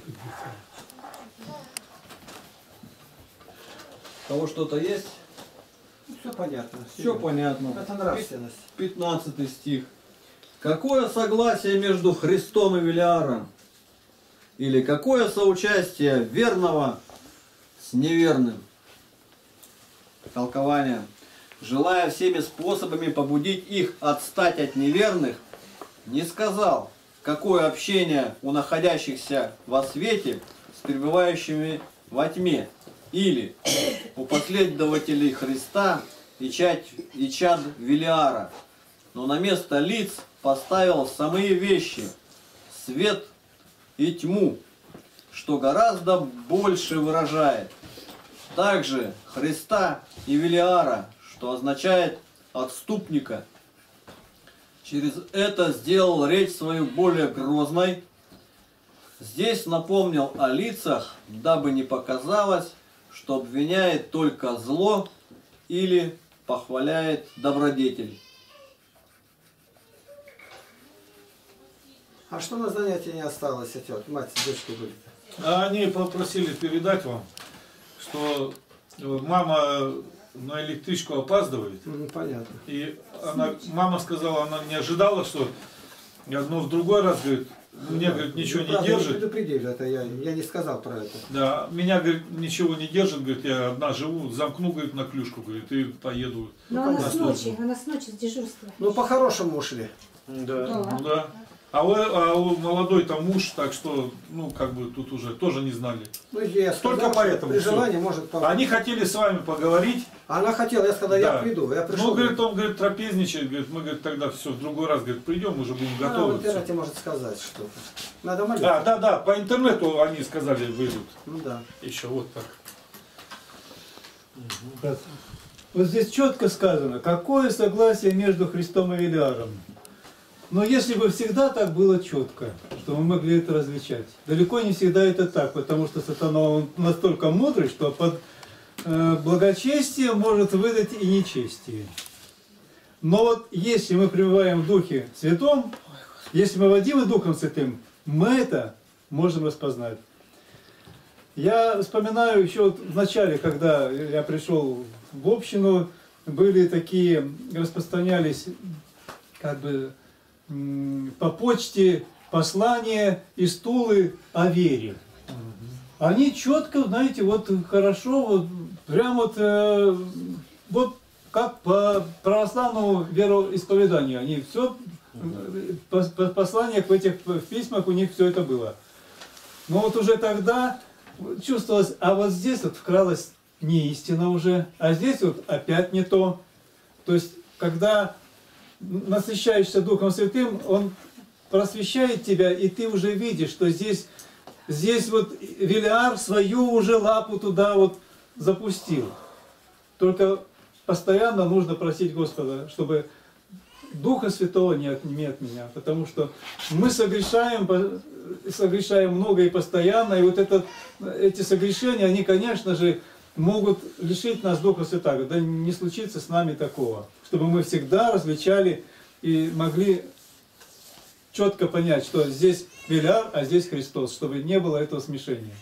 У кого что-то есть? Все понятно. Все понятно. Это нравственность. пятнадцатый стих. Какое согласие между Христом и Велиаром? Или какое соучастие верного с неверным? Толкование. Желая всеми способами побудить их отстать от неверных, не сказал, какое общение у находящихся во свете с пребывающими во тьме, или у последователей Христа и чад, и чад Велиара, но на место лиц поставил самые вещи, свет и тьму, что гораздо больше выражает. Также Христа и Велиара, что означает отступника. Через это сделал речь свою более грозной. Здесь напомнил о лицах, дабы не показалось, что обвиняет только зло или похваляет добродетель. А что на занятии не осталось, эти вот мать с дочкой были? А они попросили передать вам, что мама на электричку опаздывает. Ну, понятно. И она, мама сказала, она не ожидала, что одно в другой раз, говорит, мне, говорит, ничего ну, не правда, держит. Не предупредили, это я, я не сказал про это. Да, меня, говорит, ничего не держит, говорит, я одна живу, замкну, говорит, на клюшку, говорит, и поеду. Но Ну, она понятно. с ночи, она с ночи с дежурства. Ну, по-хорошему ушли. Да, Да. ну да. А, вы, а у молодой там муж, так что, ну, как бы тут уже тоже не знали. Ну, я сказал, Только что поэтому при всё. желании может помочь. Они хотели с вами поговорить. Она хотела, я сказал, я Да. приду. Я пришел. Ну, говорит, он, говорит, трапезничает, говорит, мы, говорит, тогда все, в другой раз, говорит, придем, уже будем Она в готовы. интернете может сказать что-то. Надо молиться. Да, да, да, по интернету они сказали, выйдут. Ну да. Еще вот так. Так. Вот здесь четко сказано, какое согласие между Христом и Велиаром. Но если бы всегда так было четко, что мы могли это различать. Далеко не всегда это так, потому что сатана он настолько мудрый, что под э, благочестие может выдать и нечестие. Но вот если мы пребываем в Духе Святом, если мы водимы Духом Святым, мы это можем распознать. Я вспоминаю еще вот в начале, когда я пришел в общину, были такие, распространялись как бы по почте послания и стулы о вере. Они четко, знаете, вот хорошо, вот прям вот, э, вот как по православному вероисповеданию. Они все, в посланиях, в этих в письмах у них все это было. Но вот уже тогда чувствовалось, а вот здесь вот вкралась не истина уже, а здесь вот опять не то. То есть, когда насыщаешься Духом Святым, Он просвещает тебя, и ты уже видишь, что здесь, здесь вот Велиар свою уже лапу туда вот запустил. Только постоянно нужно просить Господа, чтобы Духа Святого не отними от меня, потому что мы согрешаем, согрешаем много и постоянно, и вот это, эти согрешения, они, конечно же, могут лишить нас Духа Святого. Да не случится с нами такого, чтобы мы всегда различали и могли четко понять, что здесь Велиар, а здесь Христос, чтобы не было этого смешения.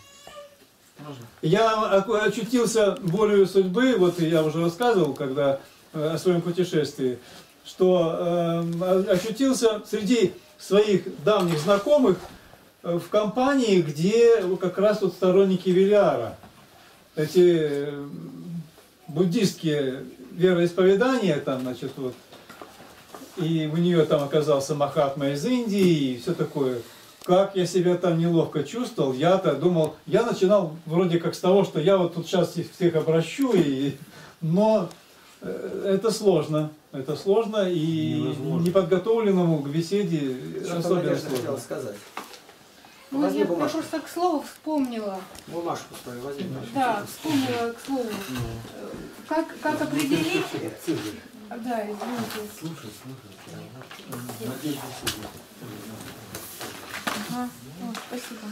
Я очутился волею судьбы, вот я уже рассказывал, когда о своем путешествии, что э, очутился среди своих давних знакомых в компании, где как раз вот сторонники Велиара. Эти буддистские вероисповедания, там, значит, вот, и у нее там оказался Махатма из Индии, и все такое. Как я себя там неловко чувствовал, я-то думал, я начинал вроде как с того, что я вот тут сейчас всех обращу, и, но это сложно, это сложно, и невозможно. Неподготовленному к беседе особенно сложно. Сказать. Ну, Возьми я, я бумажку. просто к слову вспомнила. Бумажку свою возьми. Да, вспомнила к слову. Как, как определить... Да, извините. Слушай, слушай. Ага, о, спасибо.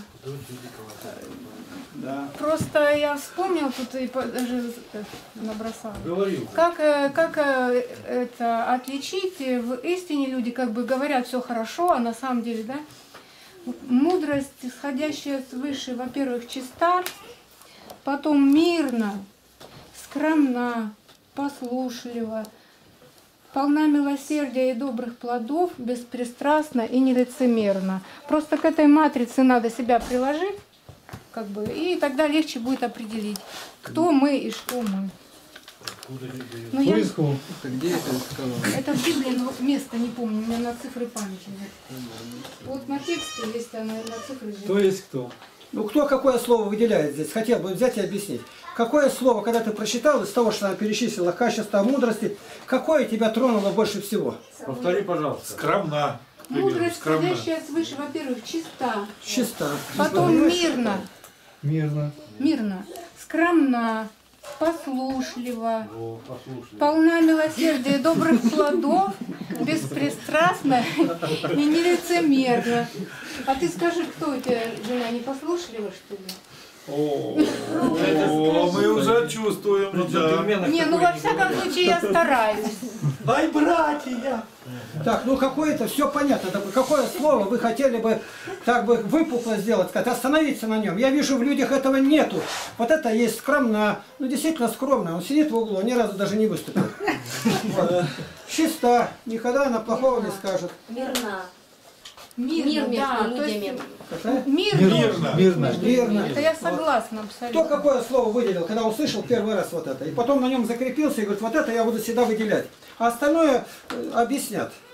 Да. Просто я вспомнила тут и по- даже набросала. Говорил. Как, э, как э, это отличить? В истине люди как бы говорят все хорошо, а на самом деле, да? Мудрость, исходящая свыше, во-первых, чиста, потом мирна, скромна, послушлива, полна милосердия и добрых плодов, беспристрастна и нелицемерна. Просто к этой матрице надо себя приложить, как бы, и тогда легче будет определить, кто мы и что мы. Но я... Где это сказано? Это в Библии, но место не помню, у меня на цифры памяти нет. Вот на тексте есть, а на, на цифры Кто есть кто? Ну, кто какое слово выделяет здесь? Хотел бы взять и объяснить. Какое слово, когда ты прочитал, из того, что она перечислила, качество мудрости, какое тебя тронуло больше всего? Повтори, пожалуйста. Скромна. Мудрость, Скромна. исходящая свыше, во-первых, чиста, Чисто. потом мирно, Мирно. мирно, скромна, послушлива, О, послушай. полна милосердия и добрых плодов, беспристрастна и нелицемерна. А ты скажи, кто у тебя жена, не послушлива, что ли? О, о, мы уже чувствуем, да. Не, ну во всяком случае я стараюсь. Ай, братья! Так, ну какое-то все понятно. Так, какое слово вы хотели бы так бы выпукло сделать, сказать, остановиться на нем? Я вижу, в людях этого нету. Вот это есть скромно, ну действительно скромно. Он сидит в углу, ни разу даже не выступил. Вот. Чиста, никогда она плохого не скажет. Мирна. Мирно, Мир да, между то есть людьми. Какая? мир Мирно. Мирно. Мирно. Это я согласна Кто абсолютно. какое слово выделил, когда услышал первый раз вот это, и потом на нем закрепился и говорит, вот это я буду всегда выделять. А остальное э, объяснят.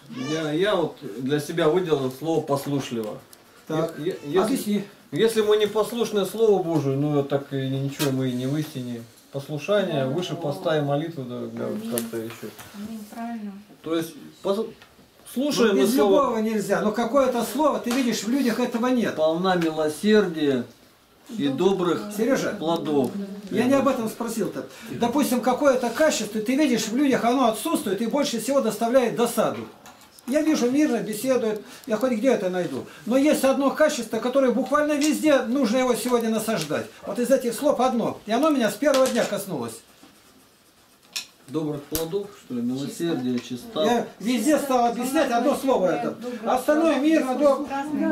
Я, я вот для себя выделил слово послушливо. Так, Е- е- если, объясни. если мы не послушны Слову Божию, ну так и ничего мы и не в истине. Послушание выше поста и молитвы, да, да, как-то еще. Аминь, правильно. То есть пос- Ну, слушаем мы без слово, любого нельзя. Но какое-то слово, ты видишь, в людях этого нет. полна милосердия и добрых Сережа, плодов. я не об этом спросил-то. Допустим, какое-то качество, ты видишь, в людях оно отсутствует и больше всего доставляет досаду. Я вижу, мирно беседуют, я хоть где это найду. Но есть одно качество, которое буквально везде нужно его сегодня насаждать. Вот из этих слов одно. И оно меня с первого дня коснулось. Добрых плодов, что ли, милосердие, чистота. Я везде стал объяснять одно слово это. Остальное мирно, добро.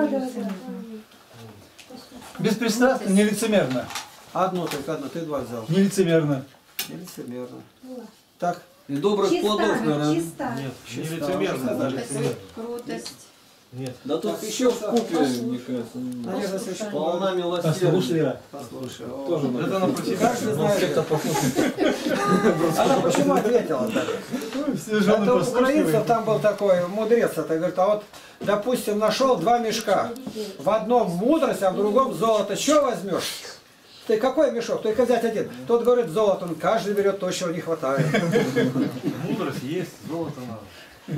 Беспристрастно, нелицемерно. Одно только одно, ты два взял. Нелицемерно. Нелицемерно. Так. И добрых плодов, наверное. чиста. Нет, не лицемерно даже. Нет. Крутость. Нет. Да тут еще в купе, мне кажется. Наверное, совершенно. Полна милосердия. Послушливо. Послушай. Тоже надо. Это на про себя. Каждый знает. Она почему ответила так? Все жены Это у украинцев послушливые. там был такой мудрец, это говорит, а вот, допустим, нашел два мешка. В одном мудрость, а в другом золото. Что возьмешь? Ты какой мешок? Только взять один. Тот говорит золото, он каждый берет то, чего не хватает. Мудрость есть, золото надо.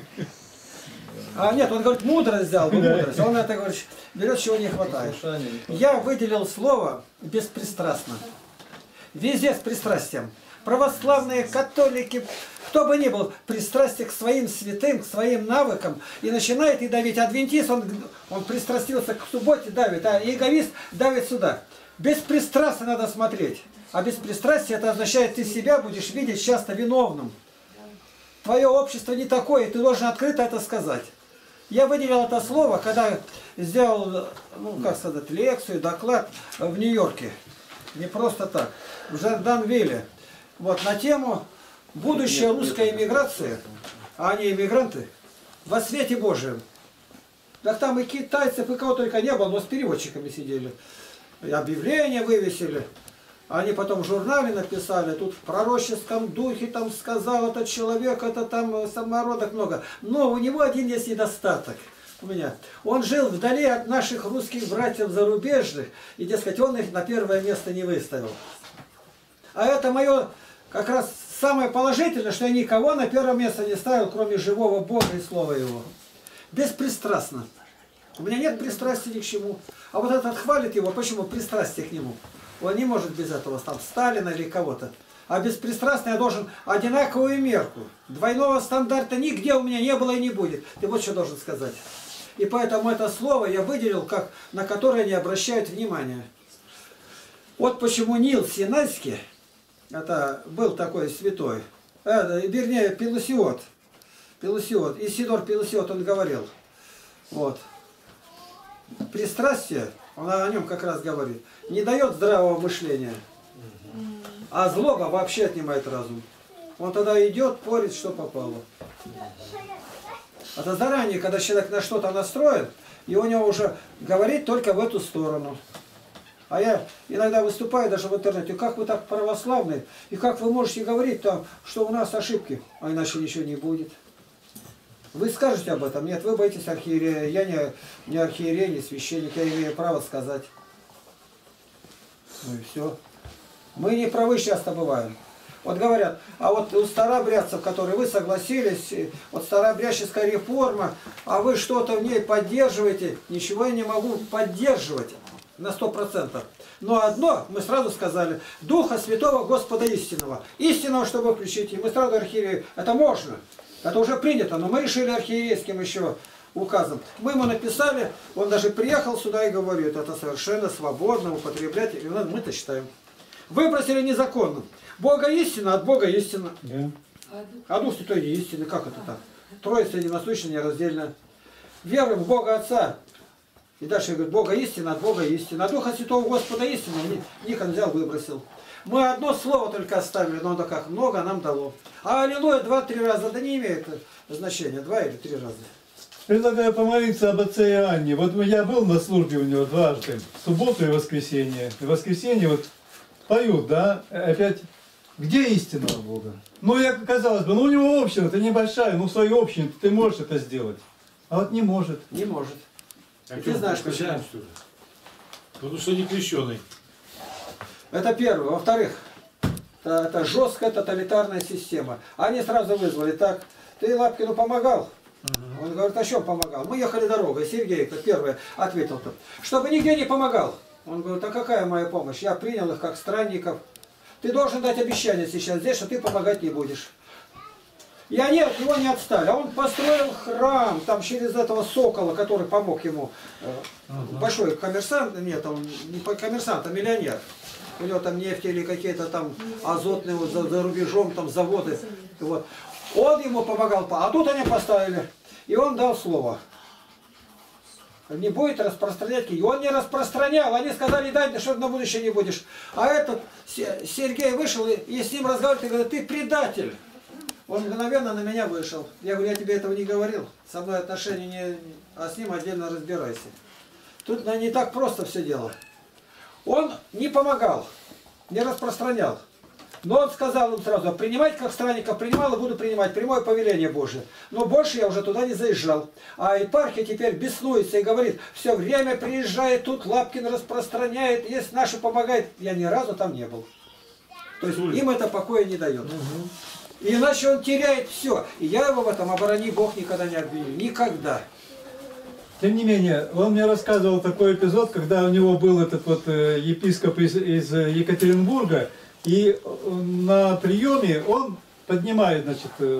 А нет, он говорит, мудрость взял, бы мудрость. Он это говорит, берет, чего не хватает. Я выделил слово беспристрастно. Везде с пристрастием. Православные, католики, кто бы ни был, пристрастие к своим святым, к своим навыкам. И начинает и давить. Адвентист, он, он пристрастился к субботе, давит, а эгоист давит сюда. Беспристрастно надо смотреть. А беспристрастие это означает, ты себя будешь видеть часто виновным. Твое общество не такое, ты должен открыто это сказать. Я выделил это слово, когда сделал, ну как сказать, лекцию, доклад в Нью-Йорке. Не просто так. В Жорданвилле. Вот на тему будущее русской эмиграции, а они эмигранты, во свете Божьем. Так там и китайцев, и кого только не было, но с переводчиками сидели. И объявления вывесили. Они потом в журнале написали, тут в пророческом духе там сказал этот человек, это там самородок много. Но у него один есть недостаток. У меня. Он жил вдали от наших русских братьев зарубежных, и, дескать, он их на первое место не выставил. А это мое как раз самое положительное, что я никого на первое место не ставил, кроме живого Бога и Слова Его. Беспристрастно. У меня нет пристрастия ни к чему. А вот этот хвалит его, почему пристрастие к нему? Он не может без этого, там, Сталина или кого-то. А беспристрастно я должен одинаковую мерку. Двойного стандарта нигде у меня не было и не будет. Ты вот что должен сказать. И поэтому это слово я выделил, как, на которое не обращают внимания. Вот почему Нил Синайский, это был такой святой, э, вернее, Пелусиот, Пелусиот, Исидор Пелусиот, он говорил, вот, пристрастие, он о нем как раз говорит, не дает здравого мышления, а злоба вообще отнимает разум. Он тогда идет, порит, что попало. Это заранее, когда человек на что-то настроен, и у него уже говорит только в эту сторону. А я иногда выступаю даже в интернете, как вы так православные, и как вы можете говорить там, что у нас ошибки, а иначе ничего не будет. Вы скажете об этом? Нет, вы боитесь архиерея. Я не, не архиерей, не священник, я имею право сказать. Ну и все. Мы не правы часто бываем. Вот говорят, а вот у старообрядцев, которые вы согласились, вот старообрядческая реформа, а вы что-то в ней поддерживаете, ничего я не могу поддерживать на сто процентов. Но одно, мы сразу сказали, Духа Святого Господа истинного. Истинного, чтобы включить. И мы сразу архиерею, это можно. Это уже принято, но мы решили архиерейским еще указом. Мы ему написали, он даже приехал сюда и говорит, это совершенно свободно употреблять. И мы-то считаем. Выбросили незаконно. Бога истина, от Бога истина. Да. А Дух Святой не истина. Как это так? Троица единосущна, нераздельна. Веруем в Бога Отца. И дальше говорит, Бога истина, от Бога истина. А Духа Святого Господа истина, них он взял, выбросил. Мы одно слово только оставили, но оно как много нам дало. А аллилуйя два-три раза, да не имеет значения, два или три раза. Предлагаю помолиться об отце Иоанне. Вот я был на службе у него дважды, в субботу и воскресенье. И в воскресенье вот поют, да, опять Где истина у Бога? Ну, я, казалось бы, ну у него община-то небольшая, ну в своей общине ты можешь это сделать. А вот не может. Не может. А И ты знаешь, почему. что ли? Потому что не крещеный. Это первое. Во-вторых, это, это жесткая тоталитарная система. Они сразу вызвали так. Ты Лапкину помогал? Uh-huh. Он говорит, а что помогал? Мы ехали дорогой. Сергей, это первое, ответил-то. Чтобы нигде не помогал. Он говорит, а какая моя помощь? Я принял их как странников. Ты должен дать обещание сейчас здесь, что ты помогать не будешь. И они от него не отстали. А он построил храм, там через этого сокола, который помог ему. Uh-huh. Большой коммерсант, нет, он не коммерсант, а миллионер. У него там нефть или какие-то там азотные вот, за, за рубежом, там заводы. Вот. Он ему помогал, а тут они поставили. И он дал слово. Не будет распространять книги. Он не распространял. Они сказали, дай, что на будущее не будешь. А этот Сергей вышел и, и с ним разговаривает и говорит, ты предатель. Он мгновенно на меня вышел. Я говорю, я тебе этого не говорил. Со мной отношения не... А с ним отдельно разбирайся. Тут ну, не так просто все дело. Он не помогал, не распространял. Но он сказал им сразу, принимать как странников принимал и буду принимать, прямое повеление Божие. Но больше я уже туда не заезжал. А епархия теперь беснуется и говорит, все время приезжает тут, Лапкин распространяет, есть наши помогает. Я ни разу там не был. То есть им это покоя не дает. Угу. Иначе он теряет все. И я его в этом, оборони Бог, никогда не обвиню. Никогда. Тем не менее, он мне рассказывал такой эпизод, когда у него был этот вот э, епископ из, из Екатеринбурга, и на приеме он поднимает, значит, э,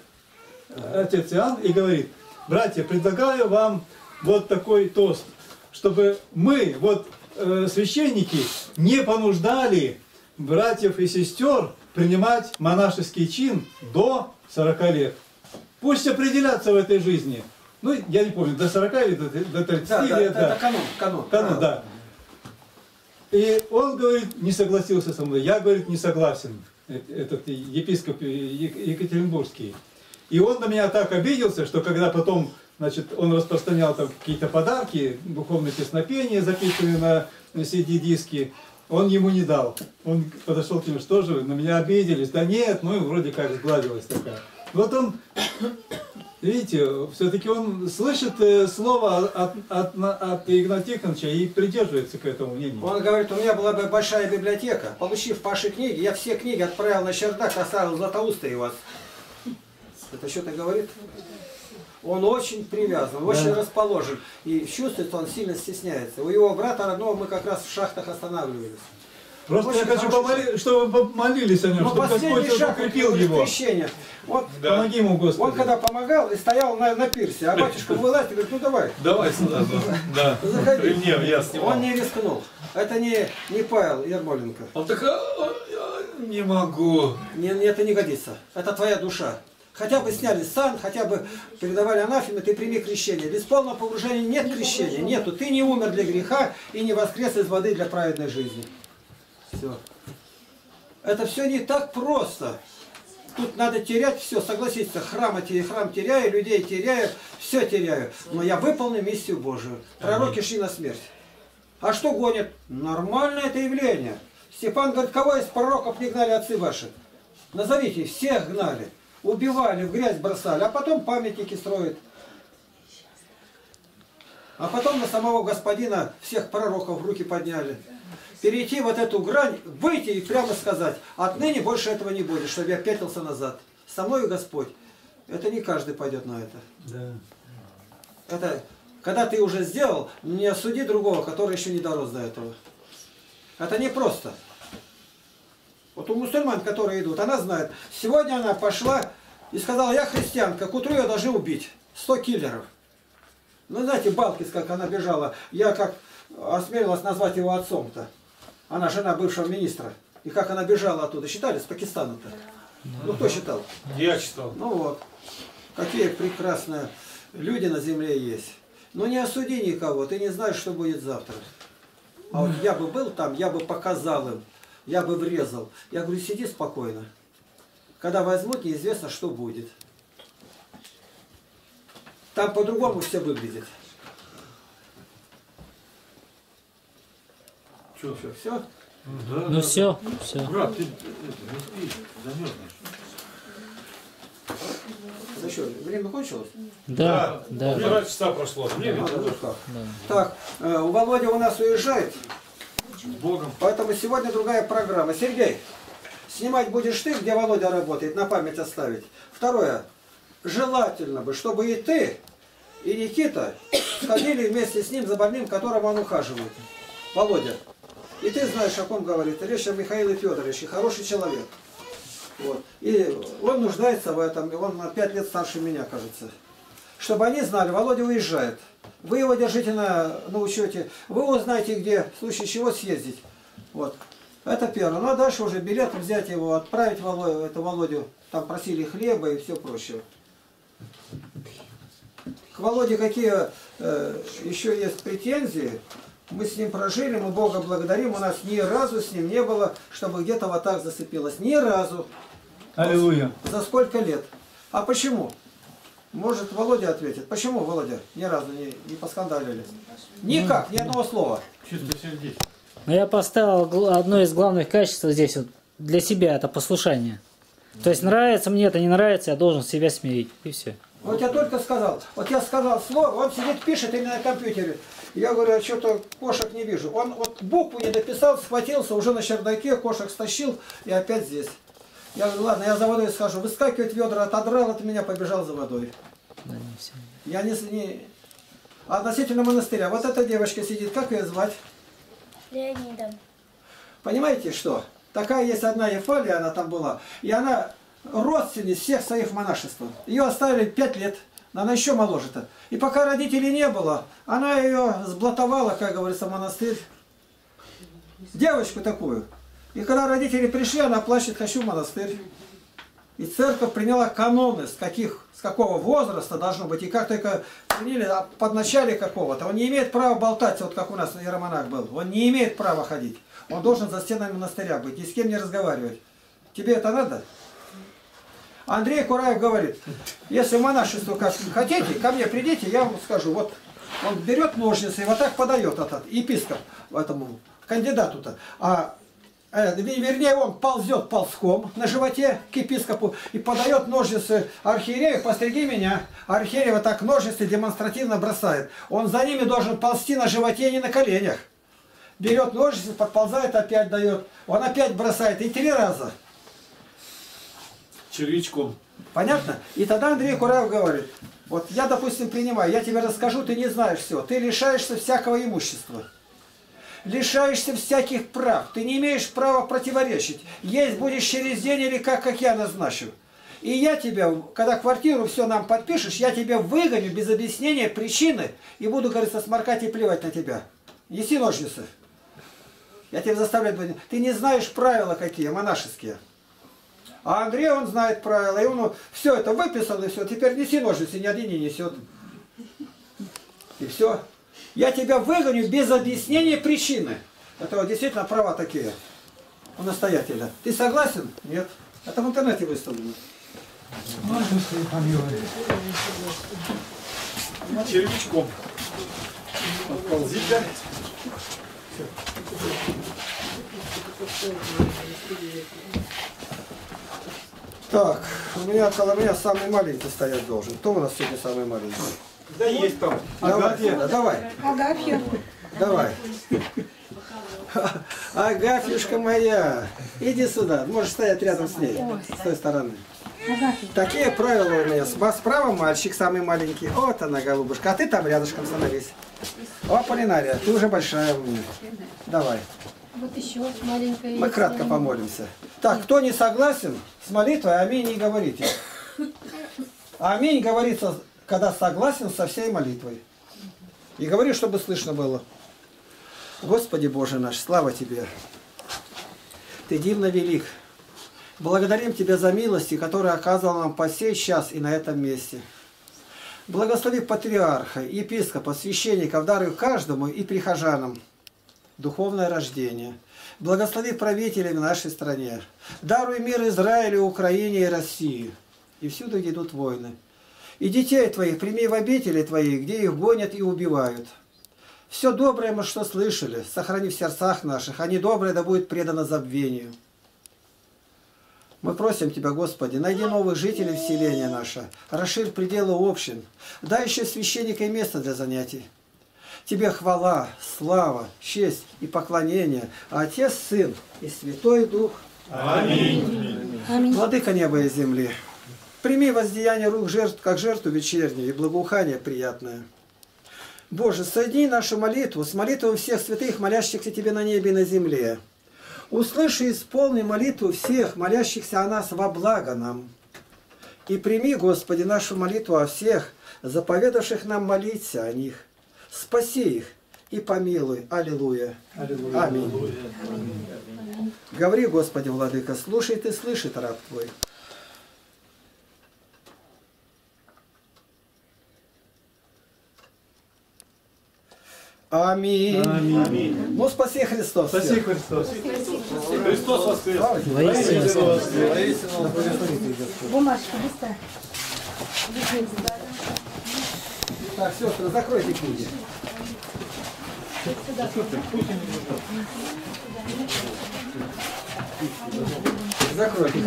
отец Иоанн и говорит, братья, предлагаю вам вот такой тост, чтобы мы, вот э, священники, не понуждали братьев и сестер принимать монашеский чин до сорока лет. Пусть определятся в этой жизни. Ну, я не помню, до сорока или до, до тридцати да, лет. Да, да. Это канон. Канон, канон да. да. И он, говорит, не согласился со мной. Я, говорит, не согласен, этот епископ Екатеринбургский. И он на меня так обиделся, что когда потом, значит, он распространял там какие-то подарки, духовные песнопения, записанные на си ди-диски, он ему не дал. Он подошел к нему, что же, на меня обиделись. Да нет, ну и вроде как сгладилась такая. Вот он... Видите, все-таки он слышит слово от, от, от Игнатия Тихоновича и придерживается к этому мнению. Он говорит, у меня была бы большая библиотека. Получив ваши книги, я все книги отправил на чердак, оставил Златоуста и вас. Это что-то говорит? Он очень привязан, да. Очень расположен. И чувствует, он сильно стесняется. У его брата родного мы как раз в шахтах останавливались. Просто очень я хочу, помоли, чтобы вы молились о нем, но чтобы Господь укрепил его. Крещение. Вот, да. Помоги ему, Господи. Он когда помогал и стоял на, на пирсе, а батюшка вылазит и говорит, ну давай. Давай сюда, да. Заходи. Нет, я снимал. Он не рискнул. Это не, не Павел Ермоленко. Он такой, не могу. Не, это не годится. Это твоя душа. Хотя бы сняли сан, хотя бы передавали анафеме, ты прими крещение. Без полного погружения нет крещения. Нету. Ты не умер для греха и не воскрес из воды для праведной жизни. Все. Это все не так просто. Тут надо терять все, согласиться, храм, храм теряю, людей теряю, все теряю. Но я выполню миссию Божию. Пророки шли на смерть. А что гонят? Нормальное это явление. Степан говорит, кого из пророков не гнали отцы ваши? Назовите, всех гнали. Убивали, в грязь бросали, а потом памятники строят. А потом на самого господина всех пророков руки подняли. Перейти вот эту грань, выйти и прямо сказать, отныне больше этого не будет, чтобы я пятился назад. Со мною Господь. Это не каждый пойдет на это. Да. Это, когда ты уже сделал, не осуди другого, который еще не дорос до этого. Это не просто. Вот у мусульман, которые идут, она знает, сегодня она пошла и сказала, я христианка, к утру ее должны убить. Сто киллеров. Ну, знаете, Балкис, как она бежала, я как осмелилась назвать его отцом-то. Она жена бывшего министра. И как она бежала оттуда. Считали, с Пакистана-то? Ну, кто считал? Я читал. Ну вот. Какие прекрасные люди на земле есть. Но не осуди никого, ты не знаешь, что будет завтра. А вот я бы был там, я бы показал им, я бы врезал. Я говорю, сиди спокойно. Когда возьмут, неизвестно, что будет. Там по-другому все выглядит. Что? Все? Да, Ну да, все, все. да. Брат, ты это, не спи, замерзнешь. Ну что, время кончилось? Да, да. Полтора часа прошло. Время. А, ну так. Да. Так, э, у Володя у нас уезжает, С Богом. поэтому сегодня другая программа. Сергей, снимать будешь ты, где Володя работает, на память оставить. Второе. Желательно бы, чтобы и ты, и Никита сходили вместе с ним за больным, которого он ухаживает. Володя. И ты знаешь, о ком говорит. Речь о Михаиле Федоровиче. Хороший человек. Вот. И он нуждается в этом. И он на пять лет старше меня, кажется. Чтобы они знали, Володя уезжает. Вы его держите на, на учете. Вы узнаете, где, в случае чего, съездить. Вот. Это первое. Ну а дальше уже билет взять его, отправить Володю, это Володю. Там просили хлеба и все прочее. К Володе какие э, еще есть претензии. Мы с ним прожили, мы Бога благодарим. У нас ни разу с ним не было, чтобы где-то вот так зацепилось. Ни разу. Аллилуйя. За сколько лет? А почему? Может, Володя ответит. Почему, Володя, ни разу не, не поскандалили? Никак, ни одного слова. Чисто сердечко. Но я поставил гл- одно из главных качеств здесь вот для себя, это послушание. То есть нравится мне это, не нравится, я должен себя смирить. И все. Вот я только сказал. Вот я сказал слово, он сидит, пишет именно на компьютере. Я говорю, а что-то кошек не вижу. Он вот букву не дописал, схватился, уже на чердаке, кошек стащил и опять здесь. Я говорю, ладно, я за водой схожу. Выскакивает ведра, отодрал от меня, побежал за водой. Да, не все. Я не... не... Относительно монастыря. Вот эта девочка сидит, как ее звать? Леонидом. Понимаете, что? Такая есть одна Ефалия, она там была. И она родственница всех своих монашеств. Ее оставили пять лет. Она еще моложе-то. И пока родителей не было, она ее сблатовала, как говорится, в монастырь. Девочку такую. И когда родители пришли, она плачет, хочу в монастырь. И церковь приняла каноны, с, каких, с какого возраста должно быть. И как только приняли, под начале какого-то. Он не имеет права болтать, вот как у нас иеромонах был. Он не имеет права ходить. Он должен за стенами монастыря быть, ни с кем не разговаривать. Тебе это надо? Андрей Кураев говорит, если монашество как хотите, ко мне придите, я вам скажу. Вот он берет ножницы и вот так подает этот епископ этому кандидату-то. А э, вернее, он ползет ползком на животе к епископу и подает ножницы архиерею, постриги меня. Архиерей вот так ножницы демонстративно бросает. Он за ними должен ползти на животе, а не на коленях. Берет ножницы, подползает, опять дает. Он опять бросает. И три раза. Червячком. Понятно? И тогда Андрей Кураев говорит, вот я, допустим, принимаю, я тебе расскажу, ты не знаешь все. Ты лишаешься всякого имущества. Лишаешься всяких прав. Ты не имеешь права противоречить. Есть будешь через день или как, как я назначу. И я тебя, когда квартиру все нам подпишешь, я тебя выгоню без объяснения причины и буду, говорится, сморкать и плевать на тебя. Неси ножницы. Я тебя заставляю. Ты не знаешь правила какие, монашеские. А Андрей, он знает правила. И он все это выписал, и все. Теперь неси ножницы, ни один не несет. И все. Я тебя выгоню без объяснения причины. Это вот действительно права такие. У настоятеля. Ты согласен? Нет. Это в интернете выставлено. Червячком. Подползи-ка. Так, у меня около меня самый маленький стоять должен. Кто у нас сегодня самый маленький? Да есть там. Давай, Агафья. Давай. Агафья. Давай. Агафьюшка моя, иди сюда. Можешь стоять рядом с ней, с той стороны. Агафья. Такие правила у меня. Справа мальчик самый маленький. Вот она, голубушка. А ты там рядышком становись. О, Полинария, ты уже большая у меня. Давай. Вот еще маленькая. Мы кратко помолимся. Так, кто не согласен с молитвой, аминь не говорите. Аминь говорится, когда согласен со всей молитвой. И говори, чтобы слышно было. Господи Боже наш, слава Тебе. Ты дивно велик. Благодарим Тебя за милости, которые оказывал нам по сей час и на этом месте. Благослови патриарха, епископа, священников, даруй каждому и прихожанам духовное рождение. Благослови правителей в нашей стране. Даруй мир Израилю, Украине и России. И всюду, где идут войны. И детей Твоих прими в обители Твои, где их гонят и убивают. Все доброе мы что слышали, сохрани в сердцах наших, а недоброе да будет предано забвению. Мы просим Тебя, Господи, найди новых жителей вселения наше, расширь пределы общин, дай еще священника и место для занятий. Тебе хвала, слава, честь и поклонение, а Отец, Сын и Святой Дух. Аминь. Аминь. Владыка неба и земли, прими воздаяние рук жертв, как жертву вечернюю и благоухание приятное. Боже, соедини нашу молитву с молитвой всех святых, молящихся Тебе на небе и на земле. Услыши и исполни молитву всех, молящихся о нас во благо нам. И прими, Господи, нашу молитву о всех, заповедавших нам молиться о них. Спаси их и помилуй. Аллилуйя. Аллилуйя. Аминь. Аминь. Говори, Господи, Владыка, слушает и слышит раб Твой. Аминь. Аминь. Ну, спаси Христос. Спаси Христос. Христос воскрес! Воистину. Воистину. Бумажки быстро. Так, сестры, закройте книги. Закройте.